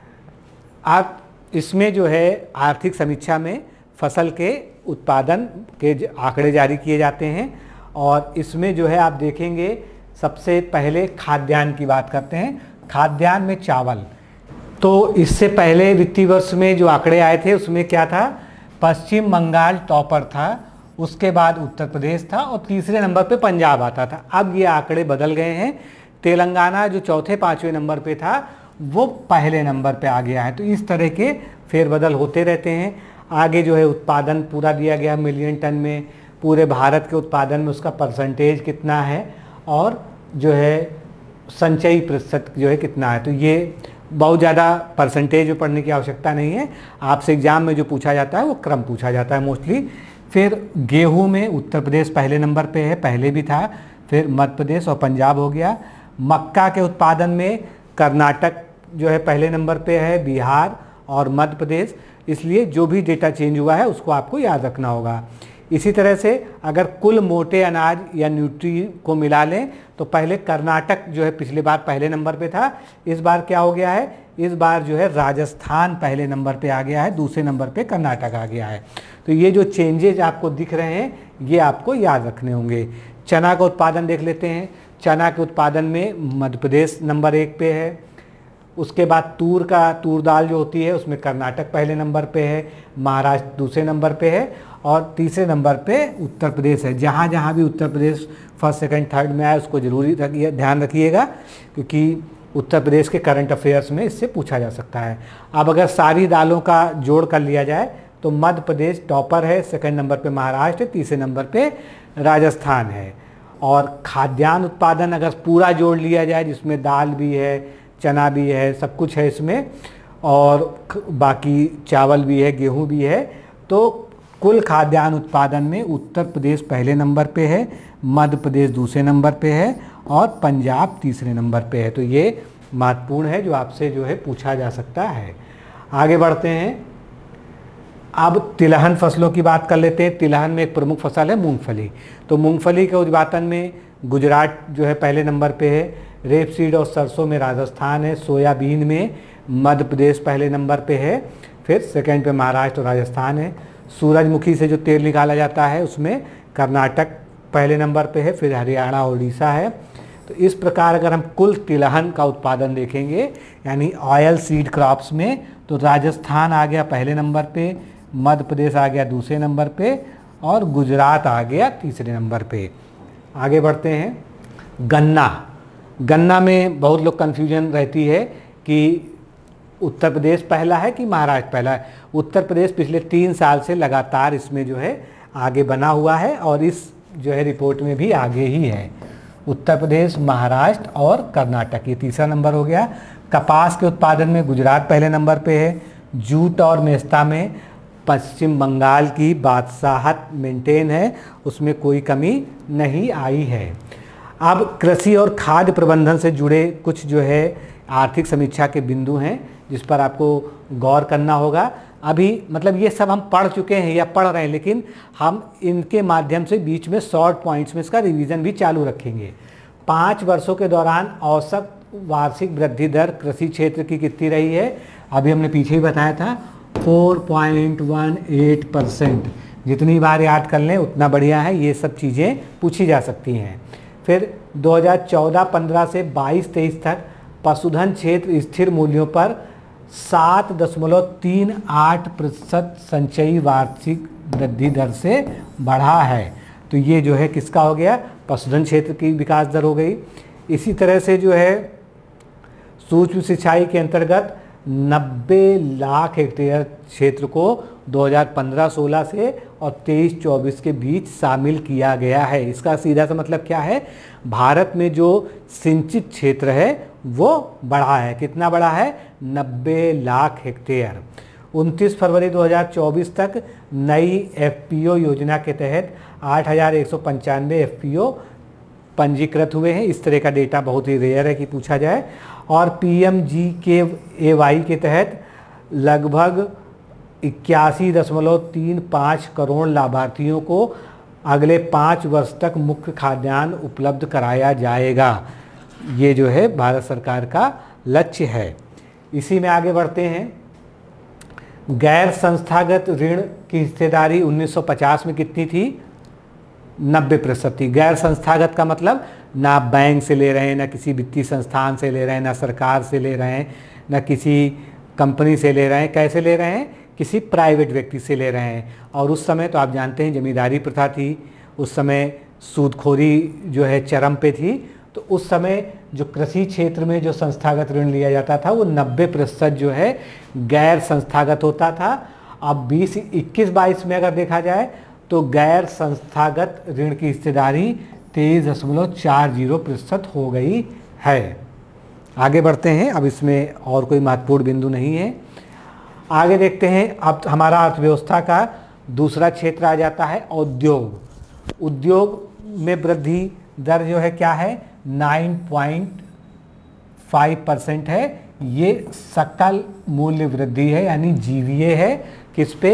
आप इसमें जो है आर्थिक समीक्षा में फसल के उत्पादन के आंकड़े जारी किए जाते हैं और इसमें जो है आप देखेंगे सबसे पहले खाद्यान्न की बात करते हैं। खाद्यान्न में चावल, तो इससे पहले वित्तीय वर्ष में जो आंकड़े आए थे उसमें क्या था, पश्चिम बंगाल टॉपर था, उसके बाद उत्तर प्रदेश था और तीसरे नंबर पे पंजाब आता था। अब ये आंकड़े बदल गए हैं, तेलंगाना जो चौथे पाँचवें नंबर पे था वो पहले नंबर पे आ गया है। तो इस तरह के फेरबदल होते रहते हैं। आगे जो है उत्पादन पूरा दिया गया मिलियन टन में, पूरे भारत के उत्पादन में उसका परसेंटेज कितना है और जो है संचयी प्रतिशत जो है कितना है। तो ये बहुत ज़्यादा परसेंटेज में पढ़ने की आवश्यकता नहीं है, आपसे एग्जाम में जो पूछा जाता है वो क्रम पूछा जाता है मोस्टली। फिर गेहूं में उत्तर प्रदेश पहले नंबर पे है, पहले भी था, फिर मध्य प्रदेश और पंजाब हो गया। मक्का के उत्पादन में कर्नाटक जो है पहले नंबर पे है, बिहार और मध्य प्रदेश। इसलिए जो भी डेटा चेंज हुआ है उसको आपको याद रखना होगा। इसी तरह से अगर कुल मोटे अनाज या न्यूट्री को मिला लें तो पहले कर्नाटक जो है पिछली बार पहले नंबर पे था, इस बार क्या हो गया है, इस बार जो है राजस्थान पहले नंबर पे आ गया है, दूसरे नंबर पे कर्नाटक आ गया है। तो ये जो चेंजेज आपको दिख रहे हैं ये आपको याद रखने होंगे। चना का उत्पादन देख लेते हैं। चना के उत्पादन में मध्य प्रदेश नंबर एक पे है, उसके बाद तूर का तूर दाल जो होती है उसमें कर्नाटक पहले नंबर पे है, महाराष्ट्र दूसरे नंबर पे है और तीसरे नंबर पे उत्तर प्रदेश है। जहाँ जहाँ भी Uttar Pradesh first second third में आए उसको जरूरी रखिए, ध्यान रखिएगा, क्योंकि उत्तर प्रदेश के करंट अफेयर्स में इससे पूछा जा सकता है। अब अगर सारी दालों का जोड़ कर लिया जाए तो मध्य प्रदेश टॉपर है, सेकंड नंबर पे महाराष्ट्र, तीसरे नंबर पे राजस्थान है। और खाद्यान्न उत्पादन अगर पूरा जोड़ लिया जाए जिसमें दाल भी है, चना भी है, सब कुछ है इसमें और बाकी चावल भी है, गेहूं भी है, तो कुल खाद्यान्न उत्पादन में उत्तर प्रदेश पहले नंबर पे है, मध्य प्रदेश दूसरे नंबर पे है और पंजाब तीसरे नंबर पे है। तो ये महत्वपूर्ण है जो आपसे जो है पूछा जा सकता है। आगे बढ़ते हैं, अब तिलहन फसलों की बात कर लेते हैं। तिलहन में एक प्रमुख फसल है मूंगफली। तो मूंगफली के उत्पादन में गुजरात जो है पहले नंबर पे है, रेपसीड और सरसों में राजस्थान है, सोयाबीन में मध्य प्रदेश पहले नंबर पे है, फिर सेकंड पे महाराष्ट्र और राजस्थान है। सूरजमुखी से जो तेल निकाला जाता है उसमें कर्नाटक पहले नंबर पे है, फिर हरियाणा और उड़ीसा है। तो इस प्रकार अगर हम कुल तिलहन का उत्पादन देखेंगे यानी ऑयल सीड क्रॉप्स में, तो राजस्थान आ गया पहले नंबर पे, मध्य प्रदेश आ गया दूसरे नंबर पे और गुजरात आ गया तीसरे नंबर पे। आगे बढ़ते हैं, गन्ना। गन्ना में बहुत लोग कन्फ्यूजन रहती है कि उत्तर प्रदेश पहला है कि महाराष्ट्र पहला है। उत्तर प्रदेश पिछले तीन साल से लगातार इसमें जो है आगे बना हुआ है और इस जो है रिपोर्ट में भी आगे ही है। उत्तर प्रदेश, महाराष्ट्र और कर्नाटक, ये तीसरा नंबर हो गया। कपास के उत्पादन में गुजरात पहले नंबर पे है, जूट और मेस्ता में पश्चिम बंगाल की बादशाहत मेंटेन है, उसमें कोई कमी नहीं आई है। अब कृषि और खाद्य प्रबंधन से जुड़े कुछ जो है आर्थिक समीक्षा के बिंदु हैं जिस पर आपको गौर करना होगा। अभी मतलब ये सब हम पढ़ चुके हैं या पढ़ रहे हैं, लेकिन हम इनके माध्यम से बीच में शॉर्ट पॉइंट्स में इसका रिवीजन भी चालू रखेंगे। पाँच वर्षों के दौरान औसत वार्षिक वृद्धि दर कृषि क्षेत्र की कितनी रही है? अभी हमने पीछे ही बताया था चार पॉइंट एक आठ परसेंट। जितनी बार याद कर लें उतना बढ़िया है, ये सब चीज़ें पूछी जा सकती हैं। फिर दो हज़ार चौदह पंद्रह से बाईस तेईस तक पशुधन क्षेत्र स्थिर मूल्यों पर सात दशमलव तीन आठ प्रतिशत संचयी वार्षिक वृद्धि दर से बढ़ा है। तो ये जो है किसका हो गया? पशुधन क्षेत्र की विकास दर हो गई। इसी तरह से जो है सूक्ष्म सिंचाई के अंतर्गत नब्बे लाख हेक्टेयर क्षेत्र को दो हज़ार पंद्रह सोलह से और तेईस चौबीस के बीच शामिल किया गया है। इसका सीधा सा मतलब क्या है? भारत में जो सिंचित क्षेत्र है वो बढ़ा है। कितना बढ़ा है? नब्बे लाख हेक्टेयर। उनतीस फरवरी दो हज़ार चौबीस तक नई एफपीओ योजना के तहत आठ हज़ार एक सौ पंचानवे एफपीओ पंजीकृत हुए हैं। इस तरह का डेटा बहुत ही रेयर है कि पूछा जाए। और पीएमजी के एवाई के तहत लगभग इक्यासी दशमलव तीन पाँच करोड़ लाभार्थियों को अगले पाँच वर्ष तक मुख्य खाद्यान्न उपलब्ध कराया जाएगा। ये जो है भारत सरकार का लक्ष्य है। इसी में आगे बढ़ते हैं। गैर संस्थागत ऋण की हिस्सेदारी उन्नीस सौ पचास में कितनी थी? नब्बे प्रतिशत थी। गैर संस्थागत का मतलब ना बैंक से ले रहे हैं, ना किसी वित्तीय संस्थान से ले रहे हैं, ना सरकार से ले रहे हैं, ना किसी कंपनी से ले रहे हैं। कैसे ले रहे हैं? किसी प्राइवेट व्यक्ति से ले रहे हैं। और उस समय तो आप जानते हैं जमींदारी प्रथा थी, उस समय सूदखोरी जो है चरम पे थी। तो उस समय जो कृषि क्षेत्र में जो संस्थागत ऋण लिया जाता था वो नब्बे प्रतिशत जो है गैर संस्थागत होता था। अब बीस इक्कीस बाईस में अगर देखा जाए तो गैर संस्थागत ऋण की हिस्सेदारी तेईस दशमलव चार जीरो प्रतिशत हो गई है। आगे बढ़ते हैं। अब इसमें और कोई महत्वपूर्ण बिंदु नहीं है। आगे देखते हैं। अब हमारा अर्थव्यवस्था का दूसरा क्षेत्र आ जाता है उद्योग। उद्योग में वृद्धि दर जो है क्या है? नौ पॉइंट पाँच परसेंट है। ये सकल मूल्य वृद्धि है, यानी जीवीए है। किस पे?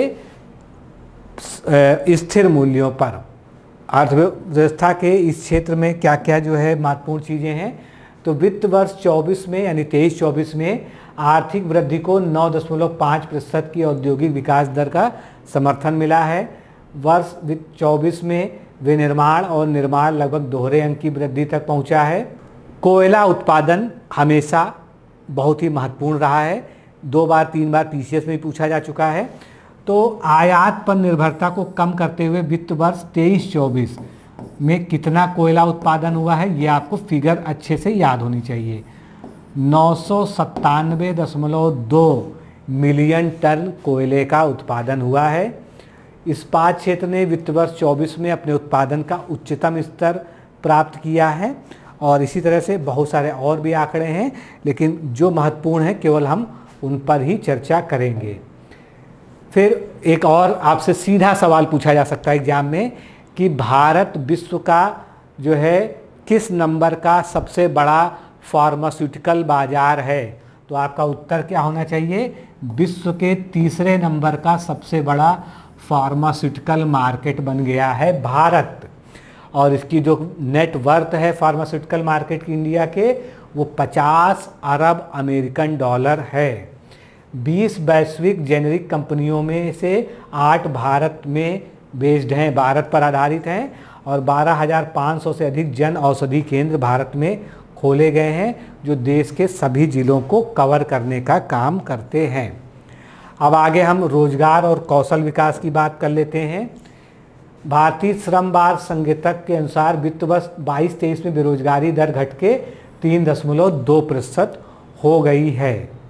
स्थिर मूल्यों पर। अर्थव्यवस्था के इस क्षेत्र में क्या क्या जो है महत्वपूर्ण चीज़ें हैं? तो वित्त वर्ष चौबीस में यानी तेईस चौबीस में आर्थिक वृद्धि को नौ दशमलव पाँच प्रतिशत की औद्योगिक विकास दर का समर्थन मिला है। वर्ष वित्त चौबीस में विनिर्माण और निर्माण लगभग दोहरे अंक की वृद्धि तक पहुंचा है। कोयला उत्पादन हमेशा बहुत ही महत्वपूर्ण रहा है। दो बार तीन बार पीसीएस में पूछा जा चुका है। तो आयात पर निर्भरता को कम करते हुए वित्त वर्ष तेईस चौबीस में कितना कोयला उत्पादन हुआ है? ये आपको फिगर अच्छे से याद होनी चाहिए। नौ सौ सत्तानवे दशमलव दो मिलियन टन कोयले का उत्पादन हुआ है। इस्पात क्षेत्र ने वित्त वर्ष चौबीस में अपने उत्पादन का उच्चतम स्तर प्राप्त किया है। और इसी तरह से बहुत सारे और भी आंकड़े हैं, लेकिन जो महत्वपूर्ण है केवल हम उन पर ही चर्चा करेंगे। फिर एक और आपसे सीधा सवाल पूछा जा सकता है एग्जाम में कि भारत विश्व का जो है किस नंबर का सबसे बड़ा फार्मास्यूटिकल बाजार है? तो आपका उत्तर क्या होना चाहिए? विश्व के तीसरे नंबर का सबसे बड़ा फार्मास्यूटिकल मार्केट बन गया है भारत। और इसकी जो नेट वर्थ है फार्मास्यूटिकल मार्केट की इंडिया के, वो पचास अरब अमेरिकन डॉलर है। बीस वैश्विक जेनेरिक कंपनियों में से आठ भारत में बेस्ड हैं, भारत पर आधारित हैं। और बारह हज़ार पाँच सौ से अधिक जन औषधि केंद्र भारत में खोले गए हैं, जो देश के सभी जिलों को कवर करने का काम करते हैं। अब आगे हम रोजगार और कौशल विकास की बात कर लेते हैं। भारतीय श्रम बार संगीतक के अनुसार वित्त वर्ष बाईस तेईस में बेरोजगारी दर घट के तीन दशमलव दो प्रतिशत हो गई है।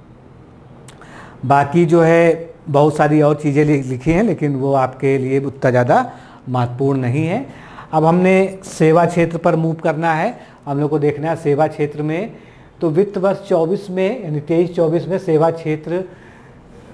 बाकी जो है बहुत सारी और चीज़ें लिखी हैं, लेकिन वो आपके लिए उतना ज़्यादा महत्वपूर्ण नहीं है। अब हमने सेवा क्षेत्र पर मूव करना है। हम लोग को देखना है सेवा क्षेत्र में तो वित्त वर्ष चौबीस में यानी तेईस चौबीस में सेवा क्षेत्र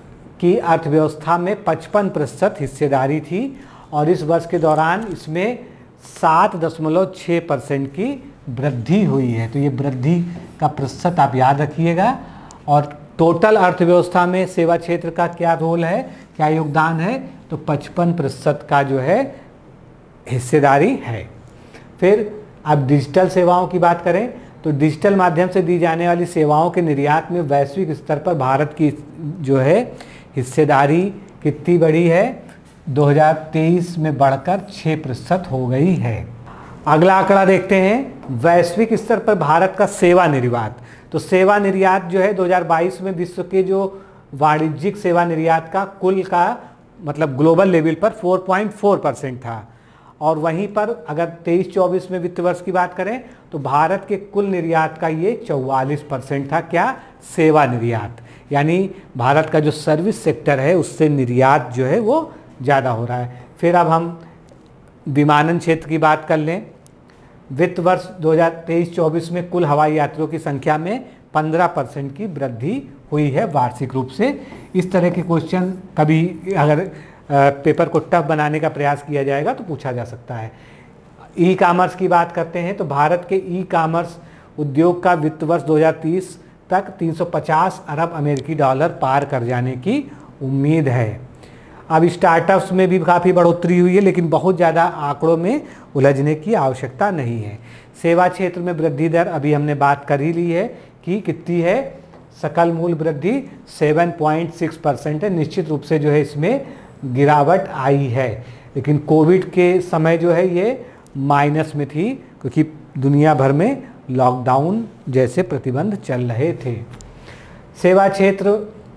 की अर्थव्यवस्था में पचपन प्रतिशत हिस्सेदारी थी और इस वर्ष के दौरान इसमें सात दशमलव छः परसेंट की वृद्धि हुई है। तो ये वृद्धि का प्रतिशत आप याद रखिएगा। और टोटल अर्थव्यवस्था में सेवा क्षेत्र का क्या रोल है, क्या योगदान है, तो पचपन प्रतिशत का जो है हिस्सेदारी है। फिर अब डिजिटल सेवाओं की बात करें तो डिजिटल माध्यम से दी जाने वाली सेवाओं के निर्यात में वैश्विक स्तर पर भारत की जो है हिस्सेदारी कितनी बढ़ी है, दो हज़ार तेईस में बढ़कर छः प्रतिशत हो गई है। अगला आंकड़ा देखते हैं, वैश्विक स्तर पर भारत का सेवा निर्यात। तो सेवा निर्यात जो है दो हज़ार बाईस में विश्व के जो वाणिज्यिक सेवा निर्यात का कुल का मतलब ग्लोबल लेवल पर चार पॉइंट चार परसेंट था और वहीं पर अगर तेईस चौबीस में वित्त वर्ष की बात करें तो भारत के कुल निर्यात का ये चौवालीस परसेंट था। क्या? सेवा निर्यात, यानी भारत का जो सर्विस सेक्टर है उससे निर्यात जो है वो ज़्यादा हो रहा है। फिर अब हम विमानन क्षेत्र की बात कर लें। वित्त वर्ष दो हज़ार तेईस चौबीस में कुल हवाई यात्रियों की संख्या में पंद्रह परसेंट की वृद्धि हुई है वार्षिक रूप से। इस तरह के क्वेश्चन कभी अगर पेपर को टफ बनाने का प्रयास किया जाएगा तो पूछा जा सकता है। ई कामर्स की बात करते हैं तो भारत के ई कामर्स उद्योग का वित्त वर्ष दो हज़ार तीस तक तीन सौ पचास अरब अमेरिकी डॉलर पार कर जाने की उम्मीद है। अब स्टार्टअप्स में भी काफ़ी बढ़ोतरी हुई है लेकिन बहुत ज़्यादा आंकड़ों में उलझने की आवश्यकता नहीं है। सेवा क्षेत्र में वृद्धि दर अभी हमने बात कर ही ली है कि कितनी है, सकल मूल वृद्धि सात पॉइंट छह परसेंट है। निश्चित रूप से जो है इसमें गिरावट आई है लेकिन कोविड के समय जो है ये माइनस में थी क्योंकि दुनिया भर में लॉकडाउन जैसे प्रतिबंध चल रहे थे। सेवा क्षेत्र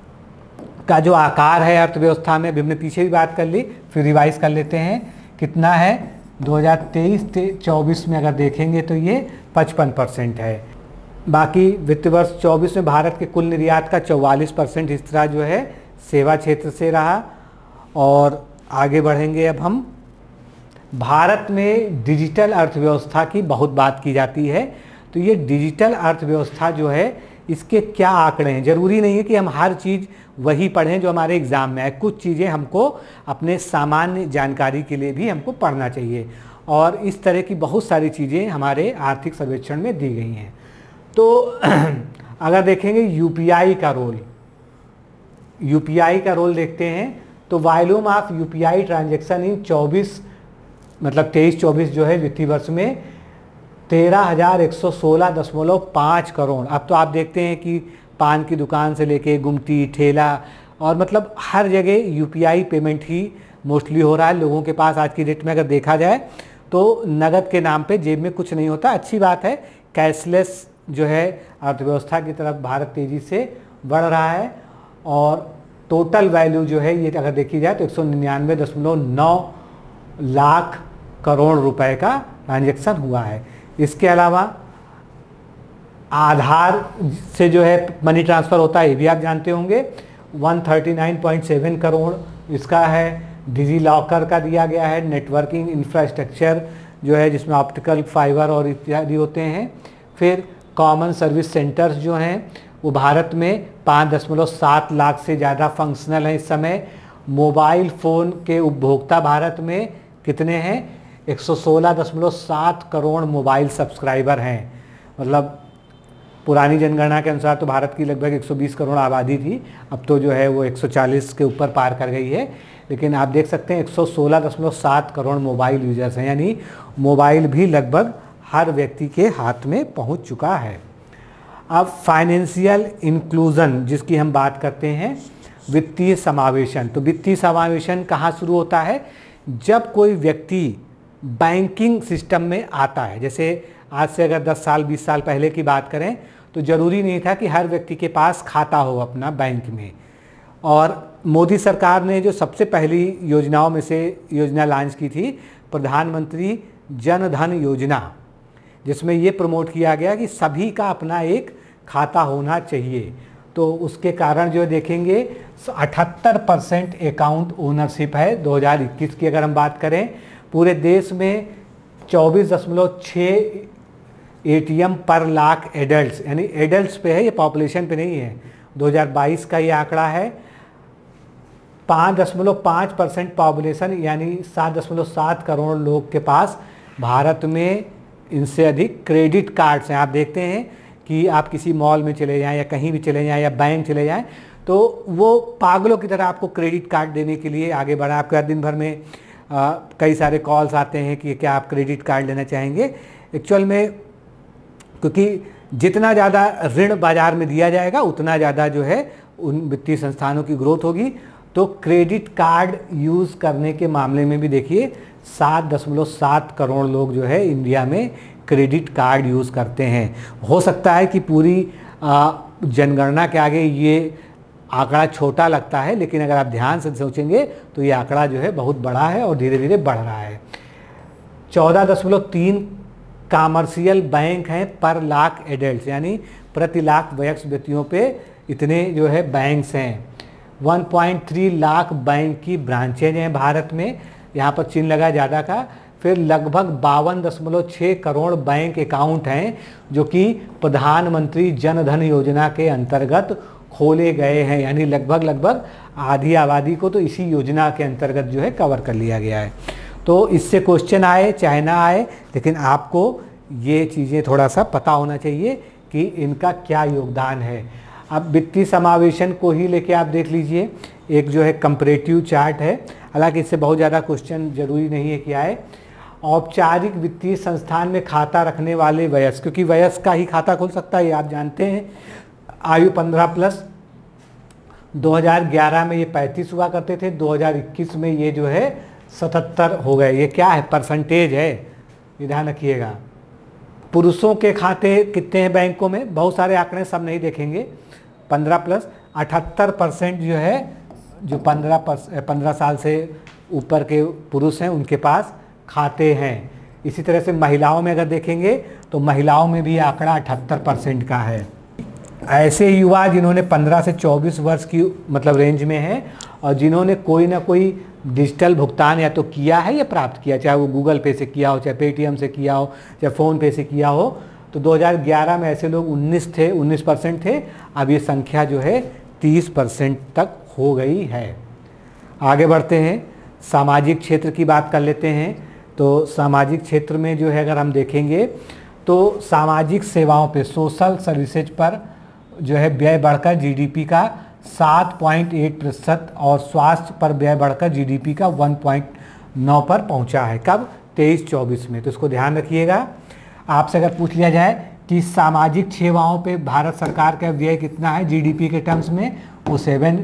का जो आकार है अर्थव्यवस्था में, अभी हमने पीछे भी बात कर ली, फिर रिवाइज कर लेते हैं कितना है। दो हज़ार तेईस चौबीस में अगर देखेंगे तो ये पचपन परसेंट है। बाकी वित्त वर्ष चौबीस में भारत के कुल निर्यात का चौवालीस परसेंट हिस्सा जो है सेवा क्षेत्र से रहा। और आगे बढ़ेंगे अब हम, भारत में डिजिटल अर्थव्यवस्था की बहुत बात की जाती है। तो ये डिजिटल अर्थव्यवस्था जो है इसके क्या आंकड़े हैं। ज़रूरी नहीं है कि हम हर चीज़ वही पढ़ें जो हमारे एग्ज़ाम में है, कुछ चीज़ें हमको अपने सामान्य जानकारी के लिए भी हमको पढ़ना चाहिए और इस तरह की बहुत सारी चीज़ें हमारे आर्थिक सर्वेक्षण में दी गई हैं। तो अगर देखेंगे यूपीआई का रोल, यूपीआई का रोल देखते हैं तो volume of UPI transaction in चौबीस मतलब तेईस चौबीस जो है वित्तीय वर्ष में तेरह हज़ार एक सौ सोलह दशमलव पाँच करोड़। अब तो आप देखते हैं कि पान की दुकान से लेके गुमटी, ठेला और मतलब हर जगह यूपीआई पेमेंट ही मोस्टली हो रहा है लोगों के पास। आज की डेट में अगर देखा जाए तो नगद के नाम पे जेब में कुछ नहीं होता। अच्छी बात है, कैशलेस जो है अर्थव्यवस्था की तरफ भारत तेज़ी से बढ़ रहा है और टोटल वैल्यू जो है ये अगर देखी जाए तो एक सौ निन्यानवे दशमलव नौ लाख करोड़ रुपए का ट्रांजैक्शन हुआ है। इसके अलावा आधार से जो है मनी ट्रांसफ़र होता है ये भी आप जानते होंगे, एक सौ उनतालीस पॉइंट सात करोड़ इसका है। डिजी लॉकर का दिया गया है, नेटवर्किंग इंफ्रास्ट्रक्चर जो है जिसमें ऑप्टिकल फाइबर और इत्यादि होते हैं। फिर कॉमन सर्विस सेंटर्स जो हैं वो भारत में पाँच दशमलव सात लाख से ज़्यादा फंक्शनल हैं इस समय। मोबाइल फ़ोन के उपभोक्ता भारत में कितने हैं, एक सौ सोलह दशमलव सात करोड़ मोबाइल सब्सक्राइबर हैं। मतलब पुरानी जनगणना के अनुसार तो भारत की लगभग एक सौ बीस करोड़ आबादी थी, अब तो जो है वो एक सौ चालीस के ऊपर पार कर गई है। लेकिन आप देख सकते हैं एक सौ सोलह दशमलव सात करोड़ मोबाइल यूजर्स हैं, यानी मोबाइल भी लगभग हर व्यक्ति के हाथ में पहुंच चुका है। अब फाइनेंशियल इंक्लूजन जिसकी हम बात करते हैं, वित्तीय समावेशन। तो वित्तीय समावेशन कहाँ शुरू होता है, जब कोई व्यक्ति बैंकिंग सिस्टम में आता है। जैसे आज से अगर दस साल बीस साल पहले की बात करें तो ज़रूरी नहीं था कि हर व्यक्ति के पास खाता हो अपना बैंक में। और मोदी सरकार ने जो सबसे पहली योजनाओं में से योजना लॉन्च की थी प्रधानमंत्री जन धन योजना, जिसमें ये प्रमोट किया गया कि सभी का अपना एक खाता होना चाहिए। तो उसके कारण जो देखेंगे अठहत्तर परसेंट अकाउंट ओनरशिप है। दो हज़ार इक्कीस की अगर हम बात करें पूरे देश में चौबीस दशमलव छः एटीएम पर लाख एडल्ट्स, यानी एडल्ट्स पे है, ये पॉपुलेशन पे नहीं है। दो हज़ार बाईस का ये आंकड़ा है। पाँच दशमलव पाँच परसेंट पॉपुलेशन यानी सात दशमलव सात करोड़ लोग के पास भारत में इनसे अधिक क्रेडिट कार्ड्स हैं। आप देखते हैं कि आप किसी मॉल में चले जाएं या कहीं भी चले जाएं या बैंक चले जाएं तो वो पागलों की तरह आपको क्रेडिट कार्ड देने के लिए आगे बढ़ा। आपका दिन भर में आ, कई सारे कॉल्स आते हैं कि क्या आप क्रेडिट कार्ड लेना चाहेंगे। एक्चुअल में क्योंकि जितना ज़्यादा ऋण बाज़ार में दिया जाएगा उतना ज़्यादा जो है उन वित्तीय संस्थानों की ग्रोथ होगी। तो क्रेडिट कार्ड यूज़ करने के मामले में भी देखिए सात दशमलव सात करोड़ लोग जो है इंडिया में क्रेडिट कार्ड यूज़ करते हैं। हो सकता है कि पूरी जनगणना के आगे ये आंकड़ा छोटा लगता है, लेकिन अगर आप ध्यान से सोचेंगे तो ये आंकड़ा जो है बहुत बड़ा है और धीरे धीरे बढ़ रहा है। चौदह दशमलव तीन कॉमर्शियल बैंक हैं पर लाख एडल्ट, यानी प्रति लाख वयस्क व्यक्तियों पे इतने जो है बैंक्स हैं। एक पॉइंट तीन लाख बैंक की ब्रांचेज हैं भारत में, यहाँ पर चिन्ह लगा ज़्यादा का। फिर लगभग बावन दशमलव छः करोड़ बैंक अकाउंट हैं जो कि प्रधानमंत्री जन धन योजना के अंतर्गत खोले गए हैं, यानी लगभग लगभग आधी आबादी को तो इसी योजना के अंतर्गत जो है कवर कर लिया गया है। तो इससे क्वेश्चन आए चाहे ना आए, लेकिन आपको ये चीज़ें थोड़ा सा पता होना चाहिए कि इनका क्या योगदान है। अब वित्तीय समावेशन को ही लेके आप देख लीजिए, एक जो है कंपैरेटिव चार्ट है, हालांकि इससे बहुत ज़्यादा क्वेश्चन जरूरी नहीं है कि आए। औपचारिक वित्तीय संस्थान में खाता रखने वाले वयस्क, क्योंकि वयस्क का ही खाता खुल सकता है, ये आप जानते हैं। आयु पंद्रह प्लस, दो हज़ार ग्यारह में ये पैंतीस हुआ करते थे, दो हज़ार इक्कीस में ये जो है सतहत्तर हो गए। ये क्या है, परसेंटेज है, ये ध्यान रखिएगा। पुरुषों के खाते कितने हैं बैंकों में, बहुत सारे आंकड़े सब नहीं देखेंगे। पंद्रह प्लस अठहत्तर परसेंट जो है, जो पंद्रह पंद्रह साल से ऊपर के पुरुष हैं उनके पास खाते हैं। इसी तरह से महिलाओं में अगर देखेंगे तो महिलाओं में भी आंकड़ा अठहत्तर परसेंट का है। ऐसे युवा जिन्होंने पंद्रह से चौबीस वर्ष की मतलब रेंज में हैं और जिन्होंने कोई ना कोई डिजिटल भुगतान या तो किया है या प्राप्त किया, चाहे वो गूगल पे से किया हो, चाहे पेटीएम से किया हो, चाहे फ़ोन पे से किया हो, तो दो हज़ार ग्यारह में ऐसे लोग उन्नीस थे उन्नीस परसेंट थे। अब ये संख्या जो है तीस परसेंट तक हो गई है। आगे बढ़ते हैं, सामाजिक क्षेत्र की बात कर लेते हैं। तो सामाजिक क्षेत्र में जो है अगर हम देखेंगे तो सामाजिक सेवाओं पे, सोशल सर्विसेज पर जो है व्यय बढ़कर जीडीपी का सात पॉइंट आठ प्रतिशत और स्वास्थ्य पर व्यय बढ़कर जीडीपी का एक पॉइंट नौ पर पहुंचा है। कब, तेईस चौबीस में। तो इसको ध्यान रखिएगा। आपसे अगर पूछ लिया जाए कि सामाजिक सेवाओं पे भारत सरकार का व्यय कितना है जीडीपी के टर्म्स में, वो सेवन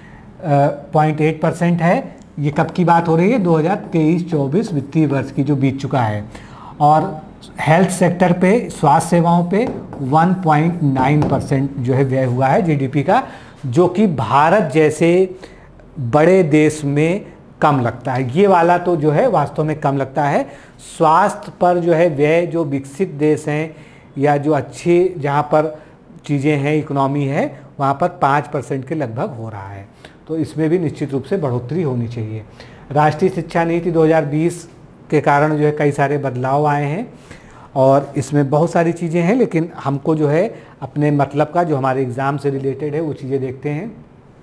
पॉइंट एट परसेंट है। ये कब की बात हो रही है, दो हज़ार तेईस चौबीस वित्तीय वर्ष की जो बीत चुका है। और हेल्थ सेक्टर पे, स्वास्थ्य सेवाओं पे एक पॉइंट नौ परसेंट जो है व्यय हुआ है जीडीपी का, जो कि भारत जैसे बड़े देश में कम लगता है। ये वाला तो जो है वास्तव में कम लगता है। स्वास्थ्य पर जो है व्यय जो विकसित देश हैं या जो अच्छी जहाँ पर चीज़ें हैं, इकोनॉमी है, वहाँ पर पाँच परसेंट के लगभग हो रहा है। तो इसमें भी निश्चित रूप से बढ़ोतरी होनी चाहिए। राष्ट्रीय शिक्षा नीति दो हज़ार बीस के कारण जो है कई सारे बदलाव आए हैं और इसमें बहुत सारी चीज़ें हैं, लेकिन हमको जो है अपने मतलब का जो हमारे एग्ज़ाम से रिलेटेड है वो चीज़ें देखते हैं।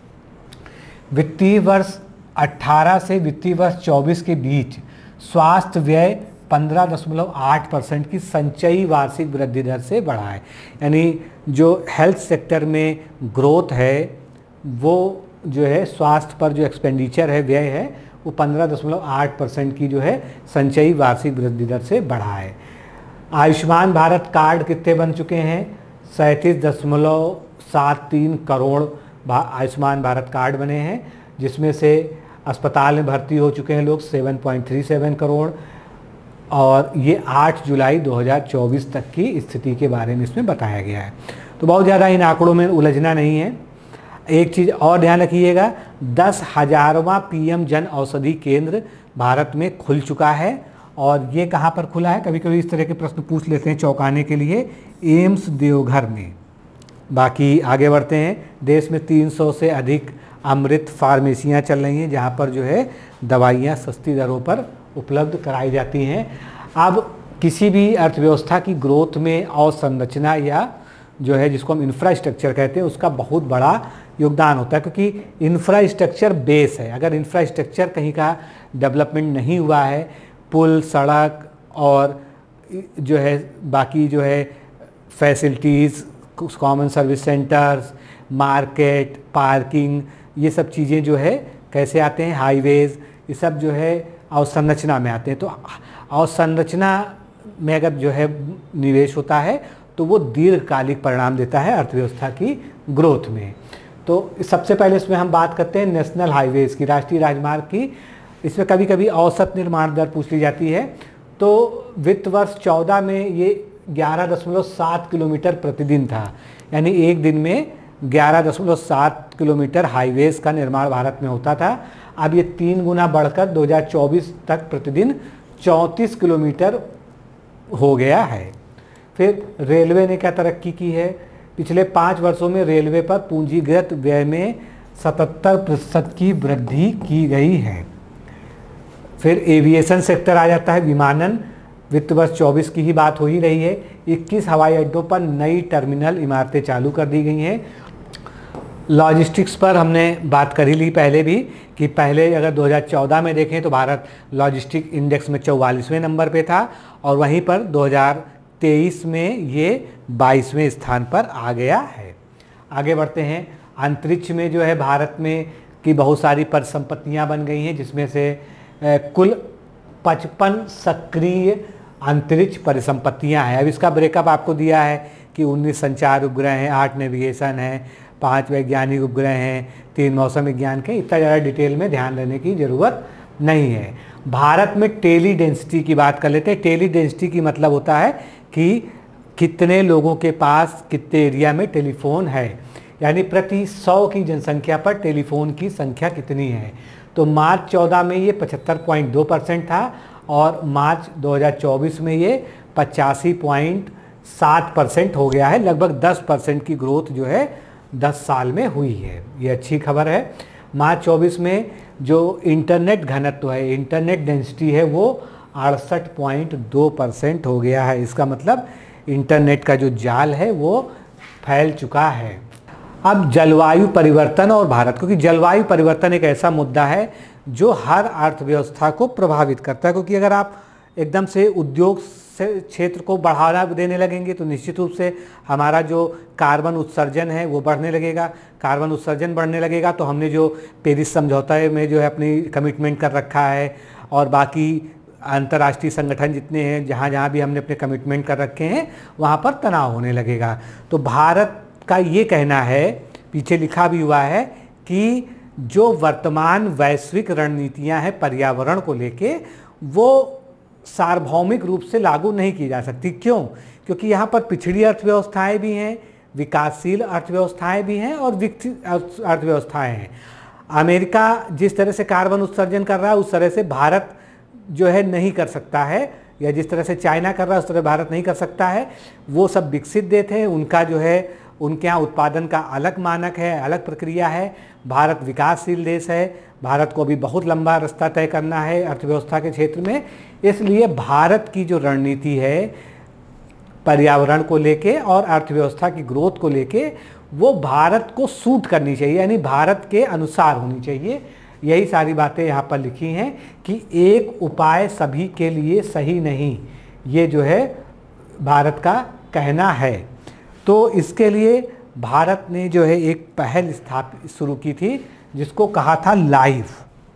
वित्तीय वर्ष अठारह से वित्तीय वर्ष चौबीस के बीच स्वास्थ्य व्यय पंद्रह दशमलव आठ परसेंट की संचयी वार्षिक वृद्धि दर से बढ़ा है। यानी जो हेल्थ सेक्टर में ग्रोथ है वो जो है स्वास्थ्य पर जो एक्सपेंडिचर है, व्यय है, वो पंद्रह दशमलव आठ परसेंट की जो है संचयी वार्षिक वृद्धि दर से बढ़ा है। आयुष्मान भारत कार्ड कितने बन चुके हैं, सैंतीस दशमलव सात तीन करोड़ आयुष्मान भारत कार्ड बने हैं, जिसमें से अस्पताल में भर्ती हो चुके हैं लोग सात पॉइंट तीन सात करोड़। और ये आठ जुलाई दो हज़ार चौबीस तक की स्थिति के बारे में इसमें बताया गया है। तो बहुत ज़्यादा इन आंकड़ों में उलझना नहीं है। एक चीज़ और ध्यान रखिएगा, दस हजारवां पीएम जन औषधि केंद्र भारत में खुल चुका है। और ये कहाँ पर खुला है, कभी कभी इस तरह के प्रश्न पूछ लेते हैं चौंकाने के लिए, एम्स देवघर में। बाकी आगे बढ़ते हैं। देश में तीन सौ से अधिक अमृत फार्मेसियाँ चल रही हैं जहाँ पर जो है दवाइयाँ सस्ती दरों पर उपलब्ध कराई जाती हैं। अब किसी भी अर्थव्यवस्था की ग्रोथ में अवसंरचना या जो है जिसको हम इंफ्रास्ट्रक्चर कहते हैं उसका बहुत बड़ा योगदान होता है, क्योंकि इंफ्रास्ट्रक्चर बेस है। अगर इंफ्रास्ट्रक्चर कहीं का डेवलपमेंट नहीं हुआ है, पुल, सड़क और जो है बाकी जो है facilities, common service centres, market, parking, ये सब चीज़ें जो है कैसे आते हैं, हाईवेज़, ये सब जो है अवसंरचना में आते हैं। तो अवसंरचना में अगर जो है निवेश होता है तो वो दीर्घकालिक परिणाम देता है अर्थव्यवस्था की ग्रोथ में। तो सबसे पहले इसमें हम बात करते हैं नेशनल हाईवेज़ की, राष्ट्रीय राजमार्ग की। इसमें कभी कभी औसत निर्माण दर पूछ ली जाती है। तो वित्त वर्ष चौदह में ये ग्यारह दशमलव सात किलोमीटर प्रतिदिन था, यानी एक दिन में ग्यारह दशमलव सात किलोमीटर हाईवेज़ का निर्माण भारत में होता था। अब ये तीन गुना बढ़कर दो हज़ार चौबीस तक प्रतिदिन चौंतीस किलोमीटर हो गया है। फिर रेलवे ने क्या तरक्की की है, पिछले पाँच वर्षों में रेलवे पर पूंजीगत व्यय में सतहत्तर प्रतिशत की वृद्धि की गई है। फिर एविएशन सेक्टर आ जाता है, विमानन, वित्त वर्ष चौबीस की ही बात हो ही रही है। इक्कीस हवाई अड्डों पर नई टर्मिनल इमारतें चालू कर दी गई हैं। लॉजिस्टिक्स पर हमने बात कर ही ली पहले भी, कि पहले अगर दो हज़ार चौदह में देखें तो भारत लॉजिस्टिक इंडेक्स में चौवालीसवें नंबर पे था, और वहीं पर दो हज़ार तेईस में ये बाईसवें स्थान पर आ गया है। आगे बढ़ते हैं। अंतरिक्ष में जो है भारत में की बहुत सारी परिसंपत्तियाँ बन गई हैं, जिसमें से कुल पचपन सक्रिय अंतरिक्ष परिसंपत्तियाँ हैं। अब इसका ब्रेकअप आपको दिया है कि उन्नीस संचार उपग्रह हैं, आठ नेविगेशन हैं, पांच वैज्ञानिक उपग्रह हैं, तीन मौसम विज्ञान के। इतना ज़्यादा डिटेल में ध्यान देने की ज़रूरत नहीं है। भारत में टेली डेंसिटी की बात कर लेते हैं। टेली डेंसिटी की मतलब होता है कि कितने लोगों के पास कितने एरिया में टेलीफोन है, यानी प्रति सौ की जनसंख्या पर टेलीफोन की संख्या कितनी है। तो मार्च चौदह में ये पचहत्तर पॉइंट दो परसेंट था, और मार्च दो हज़ार चौबीस में ये पचासी पॉइंट सात परसेंट हो गया है। लगभग दस परसेंट की ग्रोथ जो है दस साल में हुई है। ये अच्छी खबर है। मार्च चौबीस में जो इंटरनेट घनत्व है, इंटरनेट डेंसिटी है, वो अड़सठ पॉइंट दो परसेंट हो गया है। इसका मतलब इंटरनेट का जो जाल है वो फैल चुका है। अब जलवायु परिवर्तन और भारत, क्योंकि जलवायु परिवर्तन एक ऐसा मुद्दा है जो हर अर्थव्यवस्था को प्रभावित करता है। क्योंकि अगर आप एकदम से उद्योग से क्षेत्र को बढ़ावा देने लगेंगे तो निश्चित रूप से हमारा जो कार्बन उत्सर्जन है वो बढ़ने लगेगा। कार्बन उत्सर्जन बढ़ने लगेगा तो हमने जो पेरिस समझौता में जो है अपनी कमिटमेंट कर रखा है, और बाकी अंतर्राष्ट्रीय संगठन जितने हैं, जहाँ जहाँ भी हमने अपने कमिटमेंट कर रखे हैं, वहाँ पर तनाव होने लगेगा। तो भारत का ये कहना है, पीछे लिखा भी हुआ है, कि जो वर्तमान वैश्विक रणनीतियाँ हैं पर्यावरण को लेके, वो सार्वभौमिक रूप से लागू नहीं की जा सकती। क्यों? क्योंकि यहाँ पर पिछड़ी अर्थव्यवस्थाएं भी हैं, विकासशील अर्थव्यवस्थाएं भी हैं और विकसित अर्थव्यवस्थाएं हैं। अमेरिका जिस तरह से कार्बन उत्सर्जन कर रहा है उस तरह से भारत जो है नहीं कर सकता है, या जिस तरह से चाइना कर रहा है उस तरह भारत नहीं कर सकता है। वो सब विकसित देश हैं, उनका जो है उनके यहाँ उत्पादन का अलग मानक है, अलग प्रक्रिया है। भारत विकासशील देश है, भारत को अभी बहुत लंबा रास्ता तय करना है अर्थव्यवस्था के क्षेत्र में। इसलिए भारत की जो रणनीति है पर्यावरण को लेके और अर्थव्यवस्था की ग्रोथ को लेके, वो भारत को सूट करनी चाहिए, यानी भारत के अनुसार होनी चाहिए। यही सारी बातें यहाँ पर लिखी हैं कि एक उपाय सभी के लिए सही नहीं, ये जो है भारत का कहना है। तो इसके लिए भारत ने जो है एक पहल स्थापित शुरू की थी जिसको कहा था लाइफ,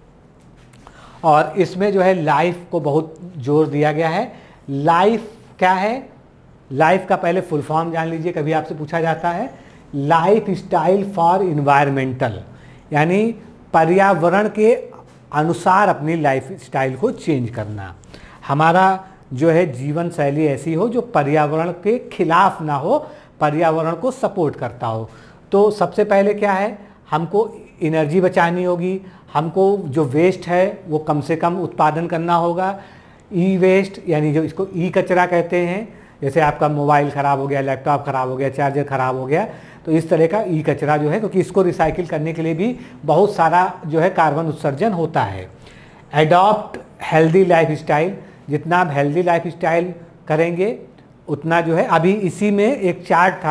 और इसमें जो है लाइफ को बहुत जोर दिया गया है। लाइफ क्या है? लाइफ का पहले फुल फॉर्म जान लीजिए, कभी आपसे पूछा जाता है। लाइफ स्टाइल फॉर इन्वायरमेंटल, यानी पर्यावरण के अनुसार अपनी लाइफ स्टाइल को चेंज करना। हमारा जो है जीवन शैली ऐसी हो जो पर्यावरण के खिलाफ ना हो, पर्यावरण को सपोर्ट करता हो। तो सबसे पहले क्या है, हमको एनर्जी बचानी होगी, हमको जो वेस्ट है वो कम से कम उत्पादन करना होगा। ई वेस्ट यानी जो इसको ई कचरा कहते हैं, जैसे आपका मोबाइल ख़राब हो गया, लैपटॉप ख़राब हो गया, चार्जर ख़राब हो गया, तो इस तरह का ई कचरा जो है, क्योंकि इसको रिसाइकिल करने के लिए भी बहुत सारा जो है कार्बन उत्सर्जन होता है। एडॉप्ट हेल्दी लाइफ स्टाइल, जितना आप हेल्दी लाइफ स्टाइल करेंगे उतना जो है, अभी इसी में एक चार्ट था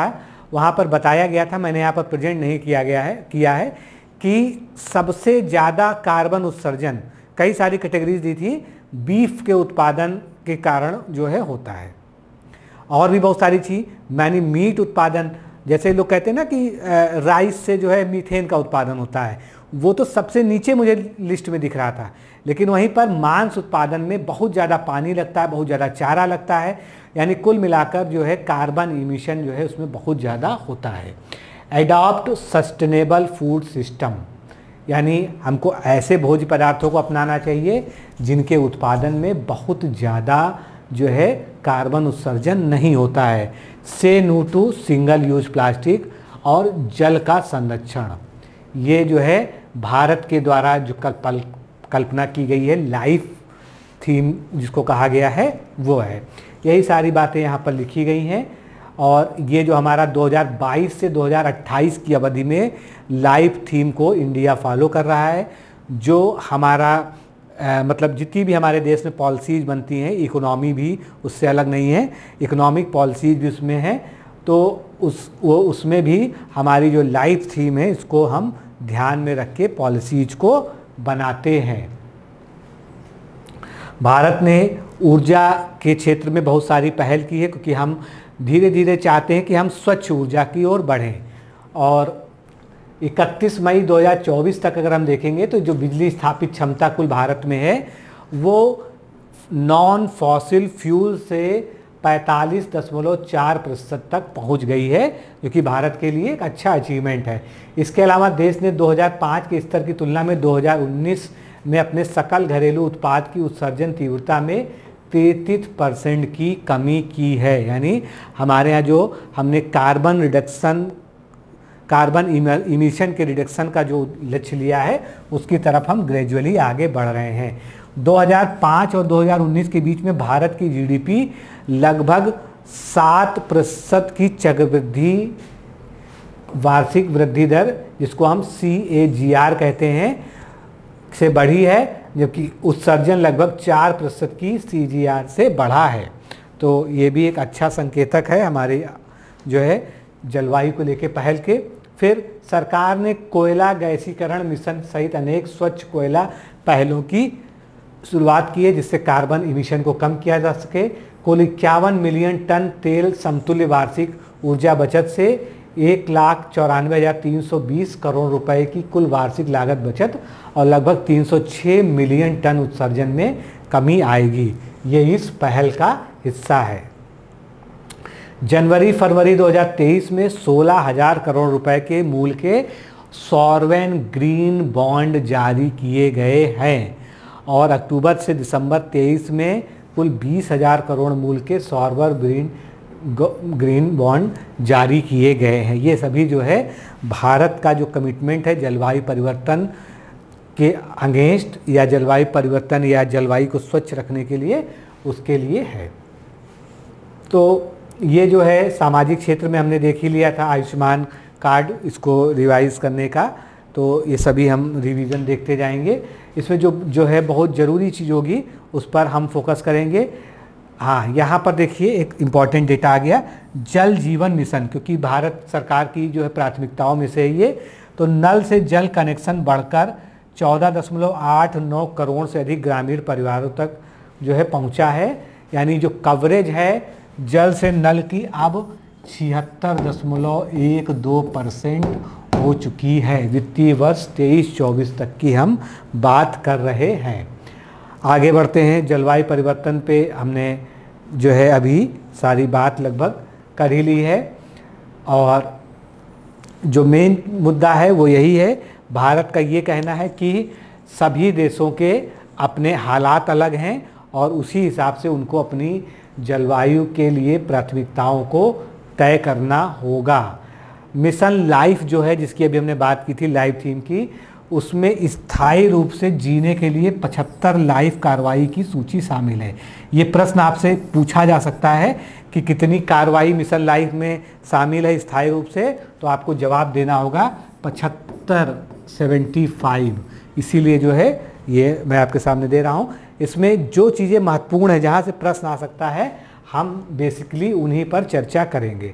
वहाँ पर बताया गया था, मैंने यहाँ पर प्रेजेंट नहीं किया गया है किया है कि सबसे ज़्यादा कार्बन उत्सर्जन, कई सारी कैटेगरीज दी थी, बीफ के उत्पादन के कारण जो है होता है। और भी बहुत सारी चीज़, मैंने मीट उत्पादन, जैसे लोग कहते हैं ना कि राइस से जो है मीथेन का उत्पादन होता है, वो तो सबसे नीचे मुझे लिस्ट में दिख रहा था। लेकिन वहीं पर मांस उत्पादन में बहुत ज़्यादा पानी लगता है, बहुत ज़्यादा चारा लगता है, यानी कुल मिलाकर जो है कार्बन इमिशन जो है उसमें बहुत ज़्यादा होता है। एडॉप्ट सस्टेनेबल फूड सिस्टम, यानी हमको ऐसे भोज्य पदार्थों को अपनाना चाहिए जिनके उत्पादन में बहुत ज़्यादा जो है कार्बन उत्सर्जन नहीं होता है। से no to single use plastic और जल का संरक्षण, ये जो है भारत के द्वारा जो कल्प कल्पना की गई है, लाइफ थीम जिसको कहा गया है वो है। यही सारी बातें यहाँ पर लिखी गई हैं। और ये जो हमारा दो हज़ार बाईस से दो हज़ार अट्ठाईस की अवधि में लाइफ थीम को इंडिया फॉलो कर रहा है। जो हमारा आ, मतलब जितनी भी हमारे देश में पॉलिसीज़ बनती हैं, इकोनॉमी भी उससे अलग नहीं है, इकोनॉमिक पॉलिसीज़ भी उसमें हैं, तो उस वो उसमें भी हमारी जो लाइफ थीम है इसको हम ध्यान में रख के पॉलिसीज़ को बनाते हैं। भारत ने ऊर्जा के क्षेत्र में बहुत सारी पहल की है, क्योंकि हम धीरे धीरे चाहते हैं कि हम स्वच्छ ऊर्जा की ओर बढ़ें। और इकतीस मई दो हज़ार चौबीस तक अगर हम देखेंगे तो जो बिजली स्थापित क्षमता कुल भारत में है वो नॉन फॉसिल फ्यूल से पैंतालीस दशमलव चार प्रतिशत तक पहुँच गई है, जो कि भारत के लिए एक अच्छा अचीवमेंट है। इसके अलावा देश ने दो हज़ार पाँच के स्तर की तुलना में दो हज़ार उन्नीस में अपने सकल घरेलू उत्पाद की उत्सर्जन तीव्रता में तैंतीस परसेंट की कमी की है। यानी हमारे यहाँ जो हमने कार्बन रिडक्शन कार्बन इमिशन के रिडक्शन का जो लक्ष्य लिया है उसकी तरफ हम ग्रेजुअली आगे बढ़ रहे हैं। दो हज़ार पाँच और दो हज़ार उन्नीस के बीच में भारत की जीडीपी लगभग सात प्रतिशत की चक्रवृद्धि वार्षिक वृद्धि दर, जिसको हम सी ए जी आर कहते हैं, से बढ़ी है, जबकि उत्सर्जन लगभग चार प्रतिशत की सी जी आर से बढ़ा है। तो ये भी एक अच्छा संकेतक है हमारे जो है जलवायु को लेकर पहल के। फिर सरकार ने कोयला गैसीकरण मिशन सहित अनेक स्वच्छ कोयला पहलों की शुरुआत की है, जिससे कार्बन इमिशन को कम किया जा सके। कुल इक्यावन मिलियन टन तेल समतुल्य वार्षिक ऊर्जा बचत से एक लाख चौरानवे हज़ार तीन सौ बीस करोड़ रुपए की कुल वार्षिक लागत बचत और लगभग तीन सौ छह मिलियन टन उत्सर्जन में कमी आएगी। ये इस पहल का हिस्सा है। जनवरी फरवरी दो हज़ार तेईस में सोलह हज़ार करोड़ रुपए के मूल्य के सॉवरेन ग्रीन बॉन्ड जारी किए गए हैं और अक्टूबर से दिसंबर तेईस में कुल बीस हज़ार करोड़ मूल्य के सॉवरेन ग्रीन ग्रीन बॉन्ड जारी किए गए हैं। ये सभी जो है भारत का जो कमिटमेंट है जलवायु परिवर्तन के अगेंस्ट या जलवायु परिवर्तन या जलवायु को स्वच्छ रखने के लिए, उसके लिए है। तो ये जो है सामाजिक क्षेत्र में हमने देख ही लिया था आयुष्मान कार्ड, इसको रिवाइज करने का, तो ये सभी हम रिवीजन देखते जाएंगे। इसमें जो जो है बहुत ज़रूरी चीज़ होगी उस पर हम फोकस करेंगे। हाँ, यहाँ पर देखिए एक इम्पॉर्टेंट डेटा आ गया, जल जीवन मिशन, क्योंकि भारत सरकार की जो है प्राथमिकताओं में से ये, तो नल से जल कनेक्शन बढ़कर चौदह दशमलव आठ नौ करोड़ से अधिक ग्रामीण परिवारों तक जो है पहुँचा है। यानी जो कवरेज है जल से नल की अब छिहत्तर दशमलव एक दो परसेंट हो चुकी है। वित्तीय वर्ष तेईस चौबीस तक की हम बात कर रहे हैं। आगे बढ़ते हैं। जलवायु परिवर्तन पे हमने जो है अभी सारी बात लगभग कर ही ली है और जो मेन मुद्दा है वो यही है। भारत का ये कहना है कि सभी देशों के अपने हालात अलग हैं और उसी हिसाब से उनको अपनी जलवायु के लिए प्राथमिकताओं को तय करना होगा। मिशन लाइफ जो है जिसकी अभी हमने बात की थी लाइफ थीम की, उसमें स्थायी रूप से जीने के लिए पचहत्तर लाइफ कार्रवाई की सूची शामिल है। ये प्रश्न आपसे पूछा जा सकता है कि कितनी कार्रवाई मिशन लाइफ में शामिल है स्थायी रूप से, तो आपको जवाब देना होगा पचहत्तर सेवेंटी फाइव। इसीलिए जो है ये मैं आपके सामने दे रहा हूँ। इसमें जो चीज़ें महत्वपूर्ण है, जहाँ से प्रश्न आ सकता है, हम बेसिकली उन्हीं पर चर्चा करेंगे।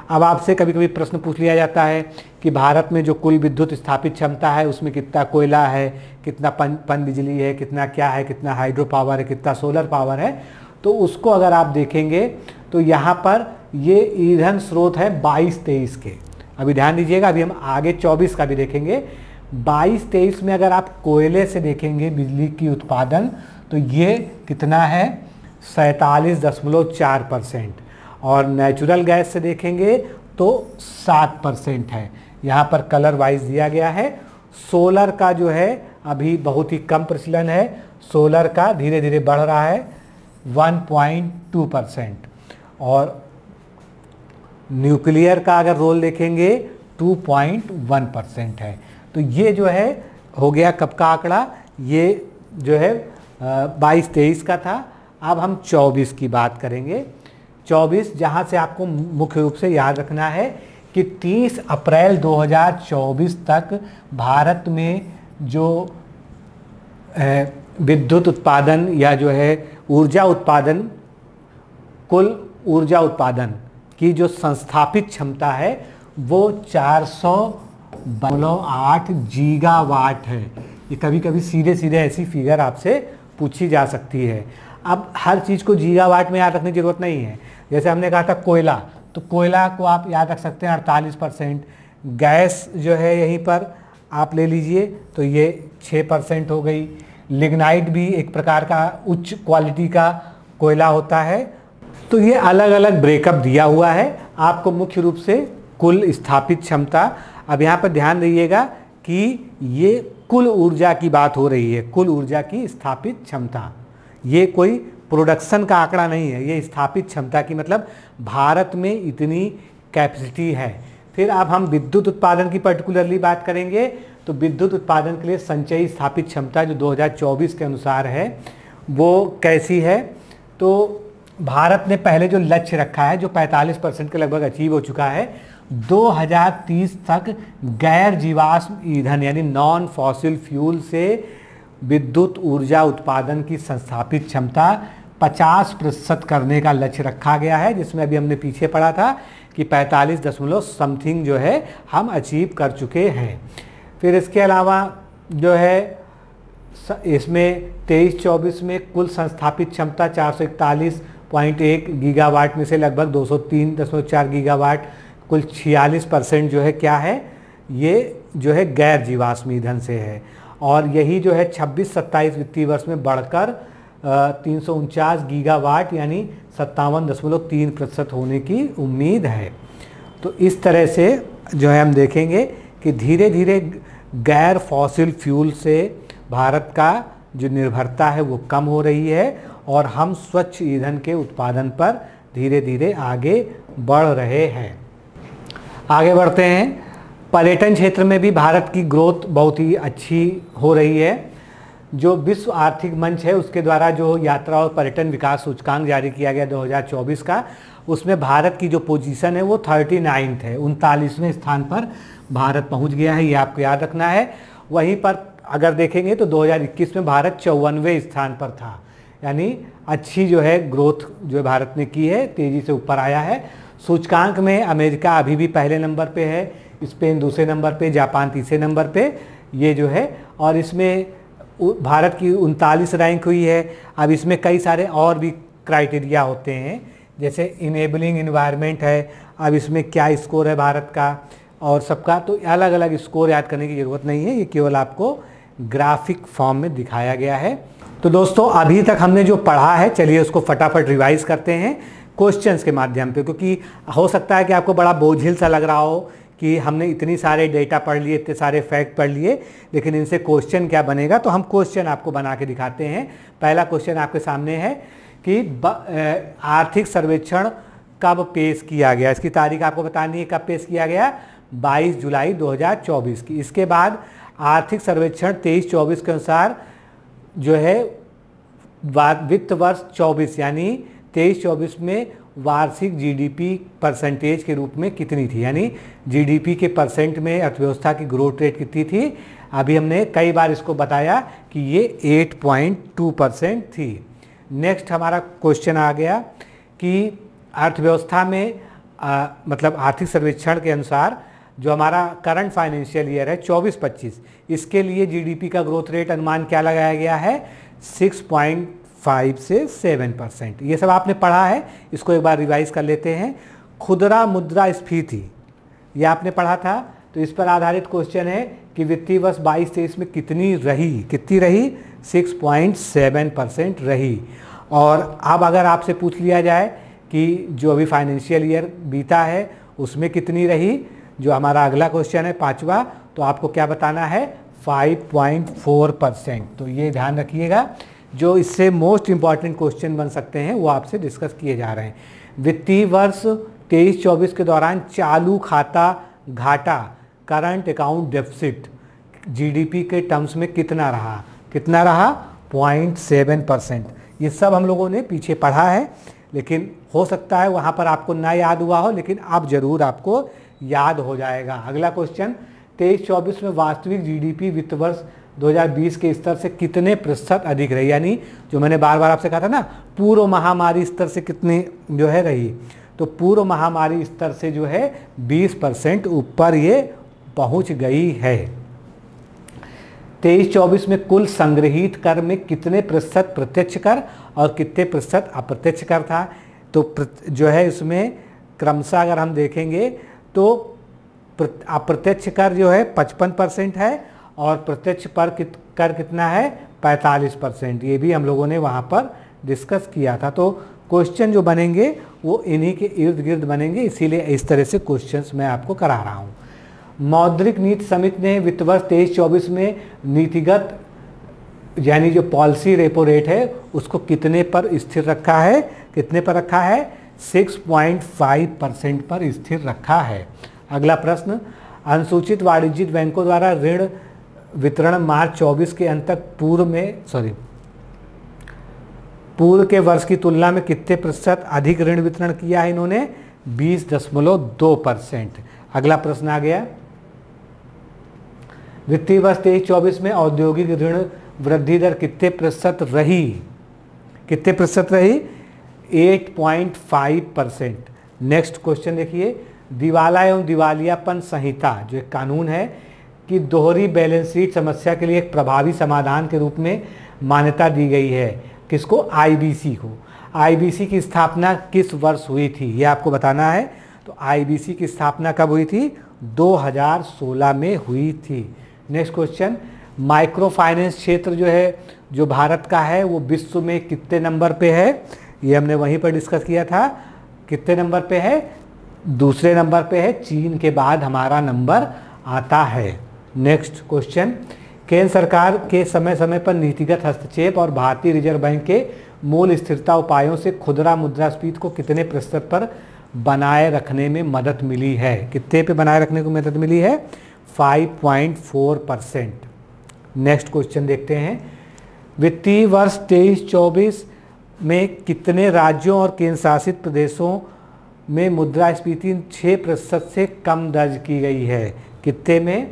अब आपसे कभी कभी प्रश्न पूछ लिया जाता है कि भारत में जो कुल विद्युत स्थापित क्षमता है उसमें कितना कोयला है, कितना पन पन बिजली है, कितना क्या है, कितना हाइड्रो पावर है, कितना सोलर पावर है। तो उसको अगर आप देखेंगे तो यहाँ पर ये ईंधन स्रोत है बाईस तेईस के। अभी ध्यान दीजिएगा, अभी हम आगे चौबीस का भी देखेंगे। बाईस तेईस में अगर आप कोयले से देखेंगे बिजली की उत्पादन तो ये कितना है, सैंतालीस दशमलव चार परसेंट, और नेचुरल गैस से देखेंगे तो सात परसेंट है। यहाँ पर कलर वाइज दिया गया है। सोलर का जो है अभी बहुत ही कम प्रचलन है, सोलर का धीरे धीरे बढ़ रहा है वन पॉइंट टू परसेंट, और न्यूक्लियर का अगर रोल देखेंगे टू पॉइंट वन परसेंट है। तो ये जो है हो गया कब का आंकड़ा, ये जो है बाईस तेईस का था। अब हम चौबीस की बात करेंगे। चौबीस जहाँ से आपको मुख्य रूप से याद रखना है कि तीस अप्रैल दो हज़ार चौबीस तक भारत में जो विद्युत उत्पादन या जो है ऊर्जा उत्पादन, कुल ऊर्जा उत्पादन की जो संस्थापित क्षमता है वो चार सौ दशमलव आठ गीगावाट है। ये कभी कभी सीधे सीधे ऐसी फिगर आपसे पूछी जा सकती है। अब हर चीज़ को गीगावाट में याद रखने की जरूरत नहीं है। जैसे हमने कहा था कोयला, तो कोयला को आप याद रख सकते हैं अड़तालीस परसेंट। गैस जो है यहीं पर आप ले लीजिए तो ये छः परसेंट हो गई। लिग्नाइट भी एक प्रकार का उच्च क्वालिटी का कोयला होता है। तो ये अलग अलग ब्रेकअप दिया हुआ है आपको, मुख्य रूप से कुल स्थापित क्षमता। अब यहाँ पर ध्यान दीजिएगा कि ये कुल ऊर्जा की बात हो रही है, कुल ऊर्जा की स्थापित क्षमता। ये कोई प्रोडक्शन का आंकड़ा नहीं है, ये स्थापित क्षमता की, मतलब भारत में इतनी कैपेसिटी है। फिर अब हम विद्युत उत्पादन की पर्टिकुलरली बात करेंगे तो विद्युत उत्पादन के लिए संचयी स्थापित क्षमता जो दो हज़ार चौबीस के अनुसार है वो कैसी है। तो भारत ने पहले जो लक्ष्य रखा है जो पैंतालीस परसेंट के लगभग अचीव हो चुका है, दो हज़ार तीस तक गैर जीवाश्म ईंधन यानी नॉन फॉसिल फ्यूल से विद्युत ऊर्जा उत्पादन की संस्थापित क्षमता पचास प्रतिशत करने का लक्ष्य रखा गया है, जिसमें अभी हमने पीछे पढ़ा था कि पैंतालीस दशमलव समथिंग जो है हम अचीव कर चुके हैं। फिर इसके अलावा जो है इसमें तेईस चौबीस में कुल संस्थापित क्षमता चार सौ इकतालीस पॉइंट एक गीगावाट में से लगभग दो सौ तीन दशमलव चार गीगावाट, कुल छियालीस परसेंट जो है क्या है, ये जो है गैर जीवाश्म ईंधन से है। और यही जो है छब्बीस सत्ताईस वित्तीय वर्ष में बढ़कर तीन सौ उनचास गीगावाट यानी सत्तावन दशमलव तीन प्रतिशत होने की उम्मीद है। तो इस तरह से जो है हम देखेंगे कि धीरे धीरे गैर फॉसिल फ्यूल से भारत का जो निर्भरता है वो कम हो रही है और हम स्वच्छ ईंधन के उत्पादन पर धीरे धीरे आगे बढ़ रहे हैं। आगे बढ़ते हैं। पर्यटन क्षेत्र में भी भारत की ग्रोथ बहुत ही अच्छी हो रही है। जो विश्व आर्थिक मंच है उसके द्वारा जो यात्रा और पर्यटन विकास सूचकांक जारी किया गया दो हज़ार चौबीस का, उसमें भारत की जो पोजीशन है वो थर्टी नाइन्थ है, उनतालीसवें स्थान पर भारत पहुंच गया है, ये आपको याद रखना है। वहीं पर अगर देखेंगे तो दो हज़ार इक्कीस में भारत चौवनवें स्थान पर था, यानी अच्छी जो है ग्रोथ जो भारत ने की है, तेज़ी से ऊपर आया है। सूचकांक में अमेरिका अभी भी पहले नंबर पे है, स्पेन दूसरे नंबर पे, जापान तीसरे नंबर पे ये जो है, और इसमें भारत की उनतालीस रैंक हुई है। अब इसमें कई सारे और भी क्राइटेरिया होते हैं, जैसे इनेबलिंग इन्वायरमेंट है, अब इसमें क्या स्कोर है भारत का और सबका, तो अलग अलग स्कोर याद करने की ज़रूरत नहीं है, ये केवल आपको ग्राफिक फॉर्म में दिखाया गया है। तो दोस्तों अभी तक हमने जो पढ़ा है चलिए उसको फटाफट रिवाइज करते हैं क्वेश्चंस के माध्यम पे, क्योंकि हो सकता है कि आपको बड़ा बोझिल सा लग रहा हो कि हमने इतनी सारे डेटा पढ़ लिए, इतने सारे फैक्ट पढ़ लिए, लेकिन इनसे क्वेश्चन क्या बनेगा। तो हम क्वेश्चन आपको बना के दिखाते हैं। पहला क्वेश्चन आपके सामने है कि आर्थिक सर्वेक्षण कब पेश किया गया, इसकी तारीख आपको बतानी है कब पेश किया गया, बाईस जुलाई दो हज़ार चौबीस की। इसके बाद आर्थिक सर्वेक्षण तेईस चौबीस के अनुसार जो है वित्त वर्ष चौबीस यानी तेईस चौबीस में वार्षिक जीडीपी परसेंटेज के रूप में कितनी थी, यानी जीडीपी के परसेंट में अर्थव्यवस्था की ग्रोथ रेट कितनी थी। अभी हमने कई बार इसको बताया कि ये आठ पॉइंट दो परसेंट थी। नेक्स्ट हमारा क्वेश्चन आ गया कि अर्थव्यवस्था में आ, मतलब आर्थिक सर्वेक्षण के अनुसार जो हमारा करंट फाइनेंशियल ईयर है चौबीस पच्चीस, इसके लिए जीडीपी का ग्रोथ रेट अनुमान क्या लगाया गया है, छह पॉइंट पाँच से सात परसेंट। ये सब आपने पढ़ा है, इसको एक बार रिवाइज कर लेते हैं। खुदरा मुद्रास्फीति ये आपने पढ़ा था, तो इस पर आधारित क्वेश्चन है कि वित्तीय वर्ष बाईस तेईस में कितनी रही, कितनी रही, छह पॉइंट सात परसेंट रही। और अब अगर आपसे पूछ लिया जाए कि जो अभी फाइनेंशियल ईयर बीता है उसमें कितनी रही, जो हमारा अगला क्वेश्चन है पांचवा, तो आपको क्या बताना है, पाँच पॉइंट चार परसेंट। तो ये ध्यान रखिएगा, जो इससे मोस्ट इम्पॉर्टेंट क्वेश्चन बन सकते हैं वो आपसे डिस्कस किए जा रहे हैं। वित्तीय वर्ष तेईस चौबीस के दौरान चालू खाता घाटा, करंट अकाउंट डेफिसिट जीडीपी के टर्म्स में कितना रहा, कितना रहा, पॉइंट सेवन परसेंट। ये सब हम लोगों ने पीछे पढ़ा है, लेकिन हो सकता है वहाँ पर आपको ना याद हुआ हो, लेकिन अब जरूर आपको याद हो जाएगा। अगला क्वेश्चन, तेईस चौबीस में वास्तविक जीडीपी वित्त वर्ष दो हज़ार बीस के स्तर से कितने प्रतिशत अधिक रही, यानी जो मैंने बार बार आपसे कहा था ना, पूर्व महामारी स्तर से कितनी जो है रही, तो पूर्व महामारी स्तर से जो है बीस परसेंट ऊपर ये पहुंच गई है। तेईस चौबीस में कुल संग्रहित कर में कितने प्रतिशत प्रत्यक्ष कर और कितने प्रतिशत अप्रत्यक्ष कर था, तो जो है इसमें क्रमशः अगर हम देखेंगे तो अप्रत्यक्ष कर जो है पचपन परसेंट है और प्रत्यक्ष पर कित, कर कितना है, पैंतालीस परसेंट। ये भी हम लोगों ने वहाँ पर डिस्कस किया था। तो क्वेश्चन जो बनेंगे वो इन्हीं के इर्द गिर्द बनेंगे, इसीलिए इस तरह से क्वेश्चंस मैं आपको करा रहा हूँ। मौद्रिक नीति समिति ने वित्त वर्ष तेईस चौबीस में नीतिगत यानी जो पॉलिसी रेपो रेट है उसको कितने पर स्थिर रखा है, कितने पर रखा है, छह पॉइंट पाँच परसेंट पर स्थिर रखा है। अगला प्रश्न, अनुसूचित वाणिज्यिक बैंकों द्वारा ऋण वितरण मार्च चौबीस के अंत तक पूर्व में सॉरी पूर्व के वर्ष की तुलना में कितने प्रतिशत अधिक ऋण वितरण किया है इन्होंने, बीस दशमलव दो परसेंट। अगला प्रश्न आ गया, वित्तीय वर्ष तेईस चौबीस में औद्योगिक ऋण वृद्धि दर कितने प्रतिशत रही, कितने प्रतिशत रही, आठ पॉइंट पाँच परसेंट। नेक्स्ट क्वेश्चन देखिए, दिवाला एवं दिवालियापन संहिता जो एक कानून है कि दोहरी बैलेंस शीट समस्या के लिए एक प्रभावी समाधान के रूप में मान्यता दी गई है, किसको, आईबीसी को। आईबीसी की स्थापना किस वर्ष हुई थी ये आपको बताना है। तो आईबीसी की स्थापना कब हुई थी, दो हज़ार सोलह में हुई थी। नेक्स्ट क्वेश्चन, माइक्रो फाइनेंस क्षेत्र जो है जो भारत का है वो विश्व में कितने नंबर पे है, ये हमने वहीं पर डिस्कस किया था, कितने नंबर पे है, दूसरे नंबर पे है, चीन के बाद हमारा नंबर आता है। नेक्स्ट क्वेश्चन, केंद्र सरकार के समय समय पर नीतिगत हस्तक्षेप और भारतीय रिजर्व बैंक के मूल स्थिरता उपायों से खुदरा मुद्रास्फीति को कितने प्रतिशत पर बनाए रखने में मदद मिली है, कितने पे बनाए रखने को मदद मिली है, पाँच पॉइंट चार परसेंट। नेक्स्ट क्वेश्चन देखते हैं, वित्तीय वर्ष तेईस चौबीस में कितने राज्यों और केंद्र शासित प्रदेशों में मुद्रास्फीति छः प्रतिशत से कम दर्ज की गई है, कितने में,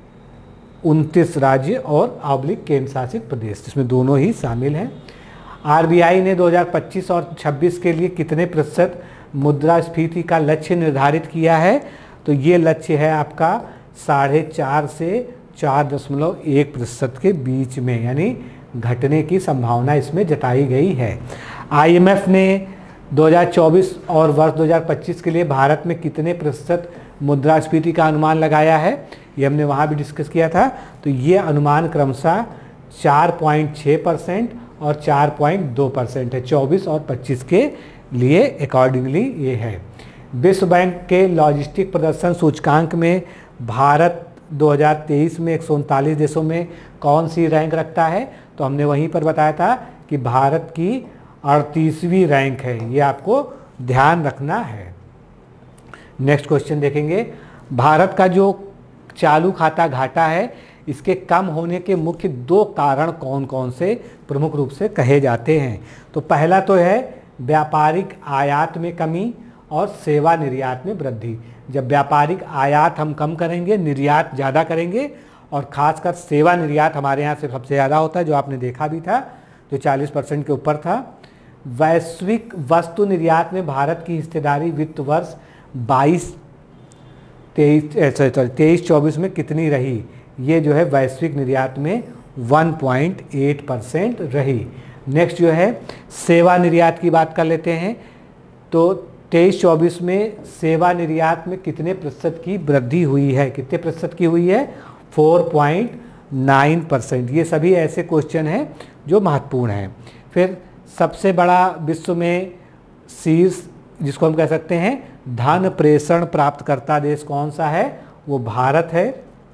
उनतीस राज्य और ऑब्लिक केंद्र शासित प्रदेश, जिसमें दोनों ही शामिल हैं। आरबीआई ने दो हज़ार पच्चीस और छब्बीस के लिए कितने प्रतिशत मुद्रास्फीति का लक्ष्य निर्धारित किया है, तो ये लक्ष्य है आपका साढ़े चार से चार दशमलव एक प्रतिशत के बीच में, यानी घटने की संभावना इसमें जताई गई है। आईएमएफ ने दो हज़ार चौबीस और वर्ष दो हज़ार पच्चीस के लिए भारत में कितने प्रतिशत मुद्रास्फीति का अनुमान लगाया है, ये हमने वहाँ भी डिस्कस किया था। तो ये अनुमान क्रमशः चार पॉइंट छः परसेंट और चार पॉइंट दो परसेंट है, चौबीस और पच्चीस के लिए अकॉर्डिंगली ये है। विश्व बैंक के लॉजिस्टिक प्रदर्शन सूचकांक में भारत दो हज़ार तेईस में एक सौ उनतालीस देशों में कौन सी रैंक रखता है, तो हमने वहीं पर बताया था कि भारत की अड़तीसवीं रैंक है, ये आपको ध्यान रखना है। नेक्स्ट क्वेश्चन देखेंगे, भारत का जो चालू खाता घाटा है इसके कम होने के मुख्य दो कारण कौन कौन से प्रमुख रूप से कहे जाते हैं, तो पहला तो है व्यापारिक आयात में कमी और सेवा निर्यात में वृद्धि। जब व्यापारिक आयात हम कम करेंगे, निर्यात ज़्यादा करेंगे, और ख़ासकर सेवा निर्यात हमारे यहाँ से सबसे ज़्यादा होता है, जो आपने देखा भी था, जो चालीस परसेंट के ऊपर था। वैश्विक वस्तु निर्यात में भारत की हिस्सेदारी वित्त वर्ष बाईस तेईस सॉरी तेईस चौबीस में कितनी रही? ये जो है वैश्विक निर्यात में एक पॉइंट आठ परसेंट रही। नेक्स्ट जो है सेवा निर्यात की बात कर लेते हैं। तो तेईस चौबीस में सेवा निर्यात में कितने प्रतिशत की वृद्धि हुई है? कितने प्रतिशत की हुई है? चार पॉइंट नौ परसेंट। ये सभी ऐसे क्वेश्चन हैं जो महत्वपूर्ण हैं। फिर सबसे बड़ा विश्व में शीर्ष जिसको हम कह सकते हैं धन प्रेषण प्राप्तकर्ता देश कौन सा है? वो भारत है।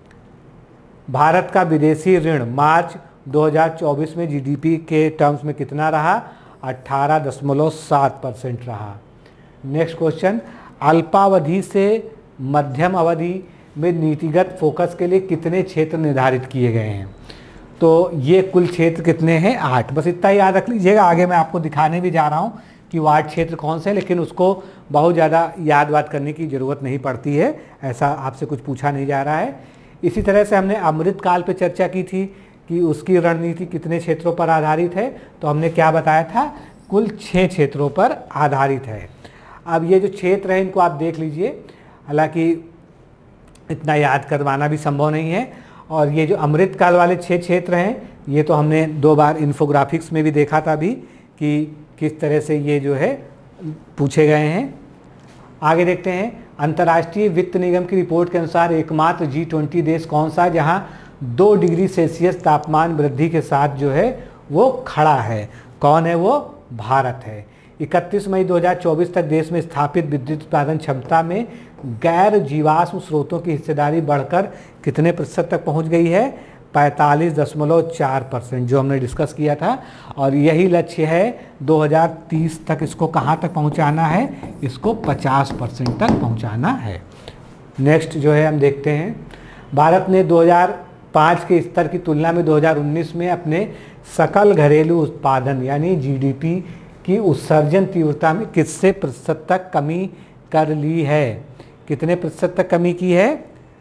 भारत का विदेशी ऋण मार्च दो हज़ार चौबीस में जीडीपी के टर्म्स में कितना रहा? अठारह दशमलव सात परसेंट रहा। नेक्स्ट क्वेश्चन, अल्पावधि से मध्यम अवधि में नीतिगत फोकस के लिए कितने क्षेत्र निर्धारित किए गए हैं? तो ये कुल क्षेत्र कितने हैं? आठ। बस इतना ही याद रख लीजिएगा। आगे मैं आपको दिखाने भी जा रहा हूँ कि वो आठ क्षेत्र कौन से हैं, लेकिन उसको बहुत ज़्यादा याद वाद करने की ज़रूरत नहीं पड़ती है, ऐसा आपसे कुछ पूछा नहीं जा रहा है। इसी तरह से हमने अमृतकाल पे चर्चा की थी कि उसकी रणनीति कितने क्षेत्रों पर आधारित है। तो हमने क्या बताया था? कुल छः क्षेत्रों पर आधारित है। अब ये जो क्षेत्र है इनको आप देख लीजिए, हालांकि इतना याद करवाना भी संभव नहीं है। और ये जो अमृतकाल वाले छः क्षेत्र हैं ये तो हमने दो बार इन्फोग्राफिक्स में भी देखा था अभी कि किस तरह से ये जो है पूछे गए हैं। आगे देखते हैं, अंतर्राष्ट्रीय वित्त निगम की रिपोर्ट के अनुसार एकमात्र जी ट्वेंटी देश कौन सा जहां दो डिग्री सेल्सियस तापमान वृद्धि के साथ जो है वो खड़ा है? कौन है वो? भारत है। इकतीस मई दो हज़ार चौबीस तक देश में स्थापित विद्युत उत्पादन क्षमता में गैर जीवाश्म स्रोतों की हिस्सेदारी बढ़कर कितने प्रतिशत तक पहुंच गई है? पैंतालीस दशमलव चार परसेंट, जो हमने डिस्कस किया था। और यही लक्ष्य है दो हज़ार तीस तक इसको कहाँ तक पहुँचाना है? इसको पचास परसेंट तक पहुँचाना है। नेक्स्ट जो है हम देखते हैं, भारत ने दो हज़ार पाँच के स्तर की तुलना में दो हज़ार उन्नीस में अपने सकल घरेलू उत्पादन यानी जीडीपी की उत्सर्जन तीव्रता में कितने प्रतिशत तक कमी कर ली है? कितने प्रतिशत तक कमी की है?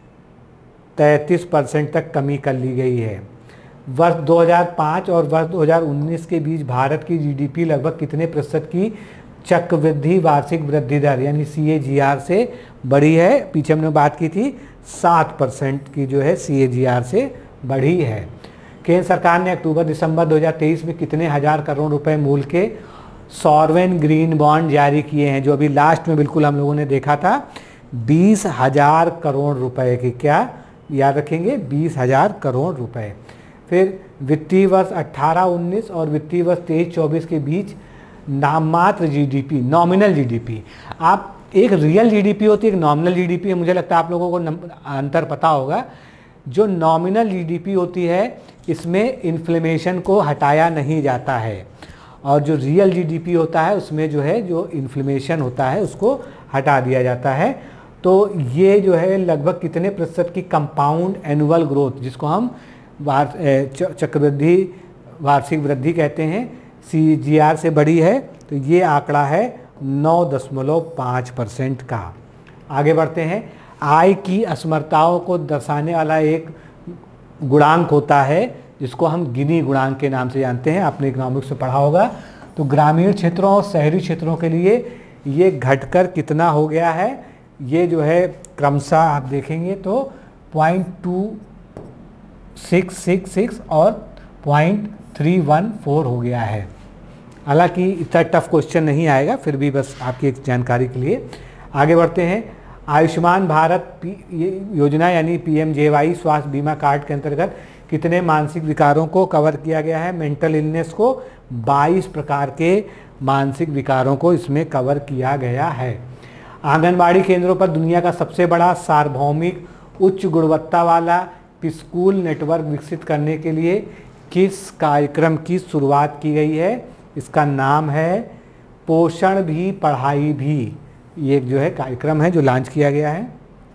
तैंतीस परसेंट तक कमी कर ली गई है। वर्ष दो हज़ार पाँच और वर्ष दो हज़ार उन्नीस के बीच भारत की जीडीपी लगभग कितने प्रतिशत की चक्रवृद्धि वार्षिक वृद्धि दर यानी सीएजीआर से बढ़ी है? पीछे हमने बात की थी सात परसेंट की जो है सीएजीआर से बढ़ी है। केंद्र सरकार ने अक्टूबर दिसंबर दो हज़ार तेईस में कितने हज़ार करोड़ रुपए मूल्य के सॉवरेन ग्रीन बॉन्ड जारी किए हैं? जो अभी लास्ट में बिल्कुल हम लोगों ने देखा था, बीस हजार करोड़ रुपए की, क्या याद रखेंगे? बीस हजार करोड़ रुपए। फिर वित्तीय वर्ष अठारह उन्नीस और वित्तीय वर्ष तेईस चौबीस के बीच नाममात्र जीडीपी, नॉमिनल जीडीपी, आप एक रियल जीडीपी होती है, एक नॉमिनल जीडीपी है। मुझे लगता है आप लोगों को अंतर पता होगा। जो नॉमिनल जीडीपी होती है इसमें इन्फ्लेमेशन को हटाया नहीं जाता है, और जो रियल जीडीपी होता है उसमें जो है जो इन्फ्लेमेशन होता है उसको हटा दिया जाता है। तो ये जो है लगभग कितने प्रतिशत की कंपाउंड एनुअल ग्रोथ, जिसको हम वार चक्रवृद्धि वार्षिक वृद्धि कहते हैं, सीजीआर से बढ़ी है। तो ये आंकड़ा है नौ दशमलव पाँच परसेंट का। आगे बढ़ते हैं, आय की असमर्थताओं को दर्शाने वाला एक गुणांक होता है जिसको हम गिनी गुणांक के नाम से जानते हैं, आपने इकोनॉमिक्स में पढ़ा होगा। तो ग्रामीण क्षेत्रों और शहरी क्षेत्रों के लिए ये घटकर कितना हो गया है? ये जो है क्रमशः आप देखेंगे तो point two six six six और पॉइंट थ्री वन फोर हो गया है। हालांकि इतना टफ क्वेश्चन नहीं आएगा, फिर भी बस आपकी एक जानकारी के लिए। आगे बढ़ते हैं, आयुष्मान भारत योजना यानी पीएमजेवाई स्वास्थ्य बीमा कार्ड के अंतर्गत कितने मानसिक विकारों को कवर किया गया है? मेंटल इलनेस को बाईस प्रकार के मानसिक विकारों को इसमें कवर किया गया है। आंगनबाड़ी केंद्रों पर दुनिया का सबसे बड़ा सार्वभौमिक उच्च गुणवत्ता वाला स्कूल नेटवर्क विकसित करने के लिए किस कार्यक्रम की शुरुआत की गई है? इसका नाम है पोषण भी पढ़ाई भी। ये जो है कार्यक्रम है जो लॉन्च किया गया है।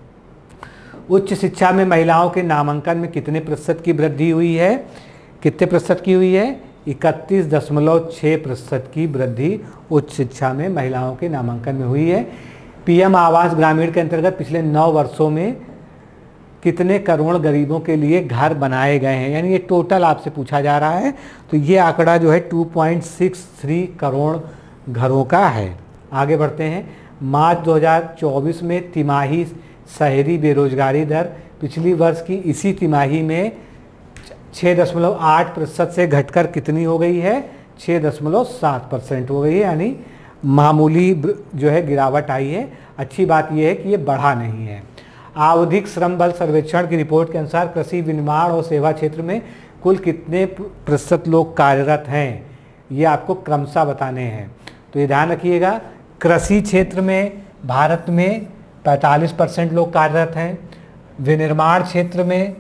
उच्च शिक्षा में महिलाओं के नामांकन में कितने प्रतिशत की वृद्धि हुई है? कितने प्रतिशत की हुई है? इकतीस दशमलव छः प्रतिशत की वृद्धि उच्च शिक्षा में महिलाओं के नामांकन में हुई है। पीएम आवास ग्रामीण के अंतर्गत पिछले नौ वर्षों में कितने करोड़ गरीबों के लिए घर बनाए गए हैं? यानी ये टोटल आपसे पूछा जा रहा है। तो ये आंकड़ा जो है दो पॉइंट छह तीन करोड़ घरों का है। आगे बढ़ते हैं, मार्च दो हज़ार चौबीस में तिमाही शहरी बेरोजगारी दर पिछली वर्ष की इसी तिमाही में छः दशमलव आठ प्रतिशत से घटकर कितनी हो गई है, छः दशमलव सात परसेंट हो गई है, यानी मामूली जो है गिरावट आई है। अच्छी बात यह है कि ये बढ़ा नहीं है। आवधिक श्रम बल सर्वेक्षण की रिपोर्ट के अनुसार कृषि, विनिर्माण और सेवा क्षेत्र में कुल कितने प्रतिशत लोग कार्यरत हैं, ये आपको क्रमशः बताने हैं। तो ये ध्यान रखिएगा, कृषि क्षेत्र में भारत में पैंतालीस परसेंट लोग कार्यरत हैं, विनिर्माण क्षेत्र में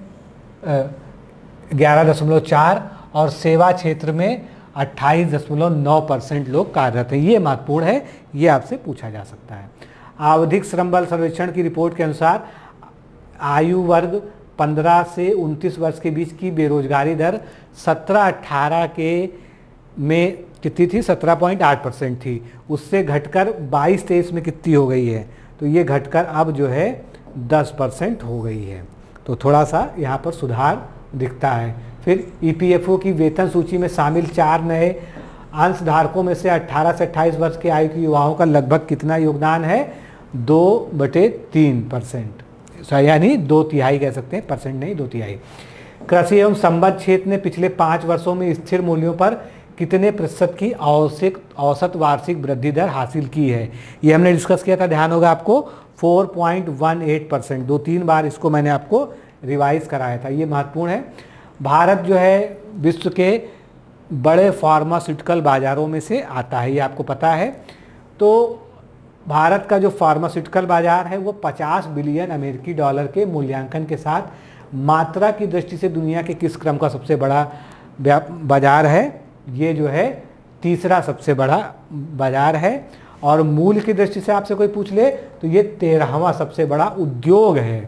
ग्यारह दशमलव चार और सेवा क्षेत्र में अट्ठाईस दशमलव नौ परसेंट लोग कार्यरत हैं। ये महत्वपूर्ण है, ये आपसे पूछा जा सकता है। आवधिक श्रम बल सर्वेक्षण की रिपोर्ट के अनुसार आयु वर्ग पंद्रह से उनतीस वर्ष के बीच की बेरोजगारी दर सत्रह अठारह के में कितनी थी, सत्रह पॉइंट आठ परसेंट थी, उससे घटकर बाईस तेईस में कितनी हो गई है, तो ये घटकर अब जो है दस परसेंट हो गई है। तो थोड़ा सा यहाँ पर सुधार दिखता है। फिर ईपीएफओ की वेतन सूची में शामिल चार नए अंशधारकों में से अठारह से अट्ठाईस वर्ष के आयु के युवाओं का लगभग कितना योगदान है, दो बटे तीन परसेंट, यानी दो तिहाई कह सकते हैं, परसेंट नहीं, दो तिहाई। कृषि एवं संबद्ध क्षेत्र ने पिछले पाँच वर्षों में स्थिर मूल्यों पर कितने प्रतिशत की औसत औसत वार्षिक वृद्धि दर हासिल की है, ये हमने डिस्कस किया था, ध्यान होगा आपको, चार पॉइंट एक आठ परसेंट। दो तीन बार इसको मैंने आपको रिवाइज कराया था, ये महत्वपूर्ण है। भारत जो है विश्व के बड़े फार्मास्यूटिकल बाज़ारों में से आता है, ये आपको पता है। तो भारत का जो फार्मास्यूटिकल बाज़ार है वो पचास बिलियन अमेरिकी डॉलर के मूल्यांकन के साथ मात्रा की दृष्टि से दुनिया के किस क्रम का सबसे बड़ा बाज़ार है, ये जो है तीसरा सबसे बड़ा बाज़ार है। और मूल्य की दृष्टि से आपसे कोई पूछ ले तो ये तेरहवां सबसे बड़ा उद्योग है।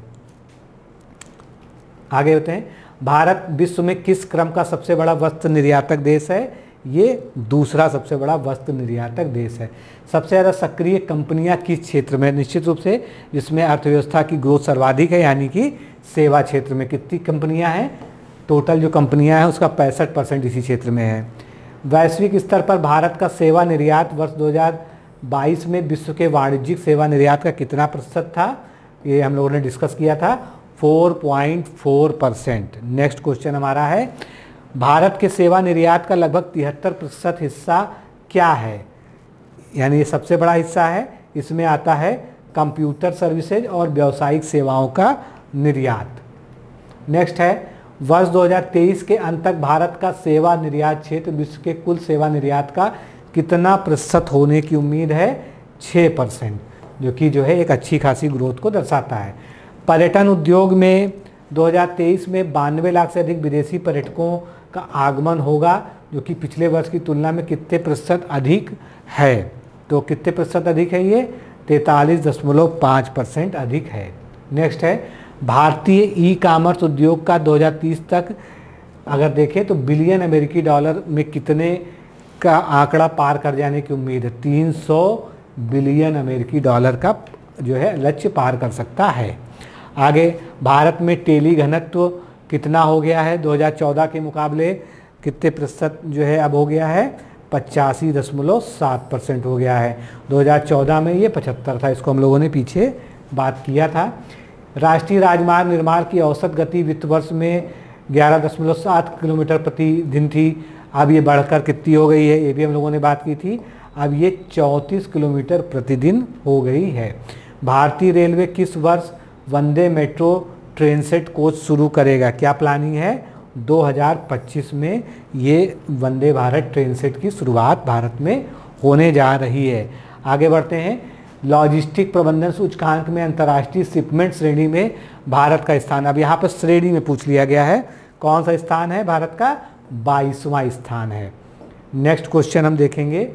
आगे होते हैं, भारत विश्व में किस क्रम का सबसे बड़ा वस्त्र निर्यातक देश है, ये दूसरा सबसे बड़ा वस्त्र निर्यातक देश है। सबसे ज़्यादा सक्रिय कंपनियां किस क्षेत्र में, निश्चित रूप से जिसमें अर्थव्यवस्था की ग्रोथ सर्वाधिक है, यानी कि सेवा क्षेत्र में। कितनी कंपनियां हैं, टोटल जो कंपनियां हैं उसका पैंसठ परसेंट इसी क्षेत्र में है। वैश्विक स्तर पर भारत का सेवा निर्यात वर्ष दो हज़ार बाईस में विश्व के वाणिज्यिक सेवा निर्यात का कितना प्रतिशत था, ये हम लोगों ने डिस्कस किया था, चार पॉइंट चार परसेंट। नेक्स्ट क्वेश्चन हमारा है, भारत के सेवा निर्यात का लगभग तिहत्तर प्रतिशत हिस्सा क्या है, यानी ये सबसे बड़ा हिस्सा है। इसमें आता है कंप्यूटर सर्विसेज और व्यावसायिक सेवाओं का निर्यात। नेक्स्ट है, वर्ष दो हज़ार तेईस के अंत तक भारत का सेवा निर्यात क्षेत्र विश्व के कुल सेवा निर्यात का कितना प्रतिशत होने की उम्मीद है, छः परसेंट, जो कि जो है एक अच्छी खासी ग्रोथ को दर्शाता है। पर्यटन उद्योग में दो हज़ार तेईस में बानवे लाख से अधिक विदेशी पर्यटकों का आगमन होगा, जो कि पिछले वर्ष की तुलना में कितने प्रतिशत अधिक है, तो कितने प्रतिशत अधिक है, ये तैंतालीस दशमलव पाँच परसेंट अधिक है। नेक्स्ट है, भारतीय ई कॉमर्स उद्योग का दो हज़ार तीस तक अगर देखें तो बिलियन अमेरिकी डॉलर में कितने का आंकड़ा पार कर जाने की उम्मीद है, तीन सौ बिलियन अमेरिकी डॉलर का जो है लक्ष्य पार कर सकता है। आगे, भारत में टेली घनत्व कितना हो गया है, दो हज़ार चौदह के मुकाबले कितने प्रतिशत जो है अब हो गया है, पचासी दशमलव सात परसेंट हो गया है। दो हज़ार चौदह में ये पचहत्तर था, इसको हम लोगों ने पीछे बात किया था। राष्ट्रीय राजमार्ग निर्माण की औसत गति वित्त वर्ष में ग्यारह दशमलव सात किलोमीटर प्रति दिन थी, अब ये बढ़कर कितनी हो गई है, ये भी हम लोगों ने बात की थी, अब ये चौंतीस किलोमीटर प्रतिदिन हो गई है। भारतीय रेलवे किस वर्ष Vande metro train set coach शुरू करेगा, क्या प्लानिंग है, दो हज़ार पच्चीस में ये वंदे भारत ट्रेन सेट की शुरुआत भारत में होने जा रही है। आगे बढ़ते हैं, लॉजिस्टिक प्रबंधन सूचकांक में अंतर्राष्ट्रीय शिपमेंट श्रेणी में भारत का स्थान, अब यहाँ पर श्रेणी में पूछ लिया गया है, कौन सा स्थान है भारत का, बाईसवां स्थान है। नेक्स्ट क्वेश्चन हम देखेंगे,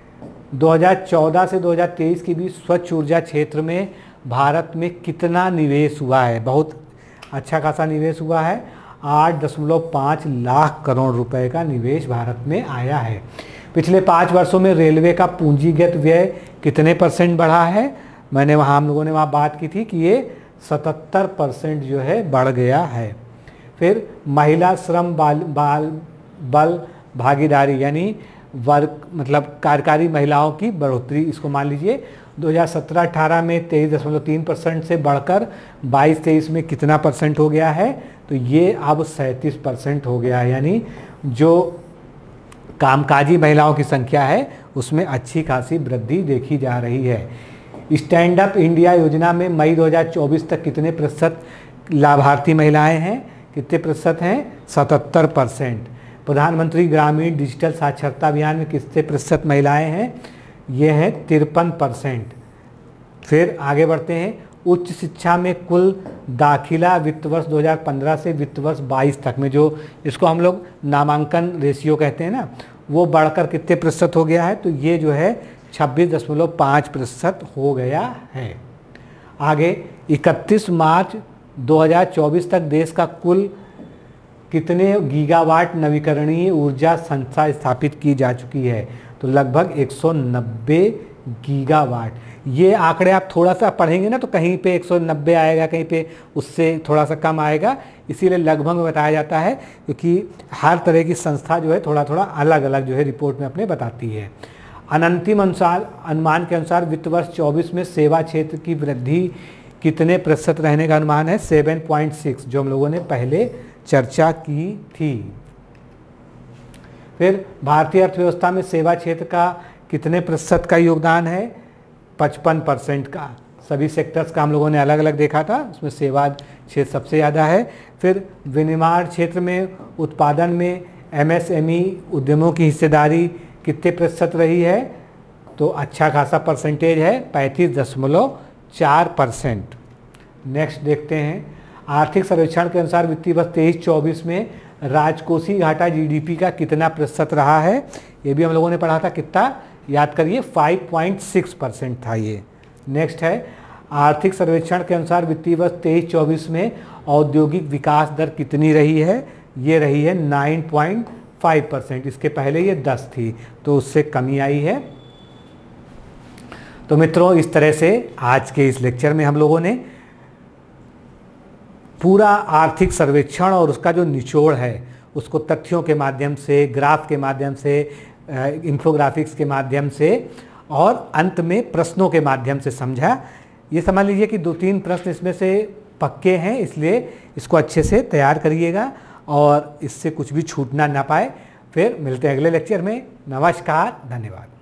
दो हज़ार चौदह से दो हज़ार तेईस के बीच स्वच्छ ऊर्जा क्षेत्र में भारत में कितना निवेश हुआ है, बहुत अच्छा खासा निवेश हुआ है, आठ दशमलव पाँच लाख करोड़ रुपए का निवेश भारत में आया है। पिछले पाँच वर्षों में रेलवे का पूंजीगत व्यय कितने परसेंट बढ़ा है, मैंने वहाँ हम लोगों ने वहाँ बात की थी कि ये सतहत्तर परसेंट जो है बढ़ गया है। फिर महिला श्रम बाल बाल बल भागीदारी, यानी वर्क मतलब कार्यकारी महिलाओं की बढ़ोतरी, इसको मान लीजिए दो हज़ार सत्रह अठारह में तेईस दशमलव तीन परसेंट से बढ़कर बाईस तेईस में कितना परसेंट हो गया है, तो ये अब सैंतीस परसेंट हो गया है। यानी जो कामकाजी महिलाओं की संख्या है उसमें अच्छी खासी वृद्धि देखी जा रही है। स्टैंड अप इंडिया योजना में मई दो हज़ार चौबीस तक कितने प्रतिशत लाभार्थी महिलाएं हैं? कितने प्रतिशत हैं? सतहत्तर परसेंट। प्रधानमंत्री ग्रामीण डिजिटल साक्षरता अभियान में कितने प्रतिशत महिलाएं हैं? ये हैं तिरपन परसेंट। फिर आगे बढ़ते हैं, उच्च शिक्षा में कुल दाखिला वित्त वर्ष दो हज़ार पंद्रह से वित्त वर्ष बाईस तक में, जो इसको हम लोग नामांकन रेशियो कहते हैं ना, वो बढ़कर कितने प्रतिशत हो गया है? तो ये जो है छब्बीस दशमलव पाँच प्रतिशत हो गया है। आगे इकतीस मार्च दो हज़ार चौबीस तक देश का कुल कितने गीगावाट नवीकरणीय ऊर्जा संस्था स्थापित की जा चुकी है? तो लगभग एक सौ नब्बे गीगावाट। ये आंकड़े आप थोड़ा सा पढ़ेंगे ना तो कहीं पे एक सौ नब्बे आएगा, कहीं पे उससे थोड़ा सा कम आएगा, इसीलिए लगभग में बताया जाता है क्योंकि हर तरह की संस्था जो है थोड़ा थोड़ा अलग अलग जो है रिपोर्ट में अपने बताती है। अनंतिम अनुसार अनुमान के अनुसार वित्त वर्ष चौबीस में सेवा क्षेत्र की वृद्धि कितने प्रतिशत रहने का अनुमान है? सात पॉइंट छह, जो हम लोगों ने पहले चर्चा की थी। फिर भारतीय अर्थव्यवस्था में सेवा क्षेत्र का कितने प्रतिशत का योगदान है? पचपन परसेंट का। सभी सेक्टर्स का हम लोगों ने अलग अलग देखा था, उसमें सेवा क्षेत्र सबसे ज़्यादा है। फिर विनिर्माण क्षेत्र में उत्पादन में एमएसएमई उद्यमों की हिस्सेदारी कितने प्रतिशत रही है? तो अच्छा खासा परसेंटेज है, पैंतीस दशमलव चार परसेंट। नेक्स्ट देखते हैं, आर्थिक सर्वेक्षण के अनुसार वित्तीय वर्ष तेईस चौबीस में राजकोषीय घाटा जीडीपी का कितना प्रतिशत रहा है? ये भी हम लोगों ने पढ़ा था, कितना याद करिए, पाँच पॉइंट छह परसेंट था ये। नेक्स्ट है, आर्थिक सर्वेक्षण के अनुसार वित्तीय वर्ष तेईस चौबीस में औद्योगिक विकास दर कितनी रही है? ये रही है नौ पॉइंट पाँच परसेंट। इसके पहले ये दस थी तो उससे कमी आई है। तो मित्रों, इस तरह से आज के इस लेक्चर में हम लोगों ने पूरा आर्थिक सर्वेक्षण और उसका जो निचोड़ है उसको तथ्यों के माध्यम से, ग्राफ के माध्यम से, इन्फोग्राफिक्स के माध्यम से और अंत में प्रश्नों के माध्यम से समझा। ये समझ लीजिए कि दो तीन प्रश्न इसमें से पक्के हैं, इसलिए इसको अच्छे से तैयार करिएगा और इससे कुछ भी छूटना ना पाए। फिर मिलते हैं अगले लेक्चर में। नमस्कार, धन्यवाद।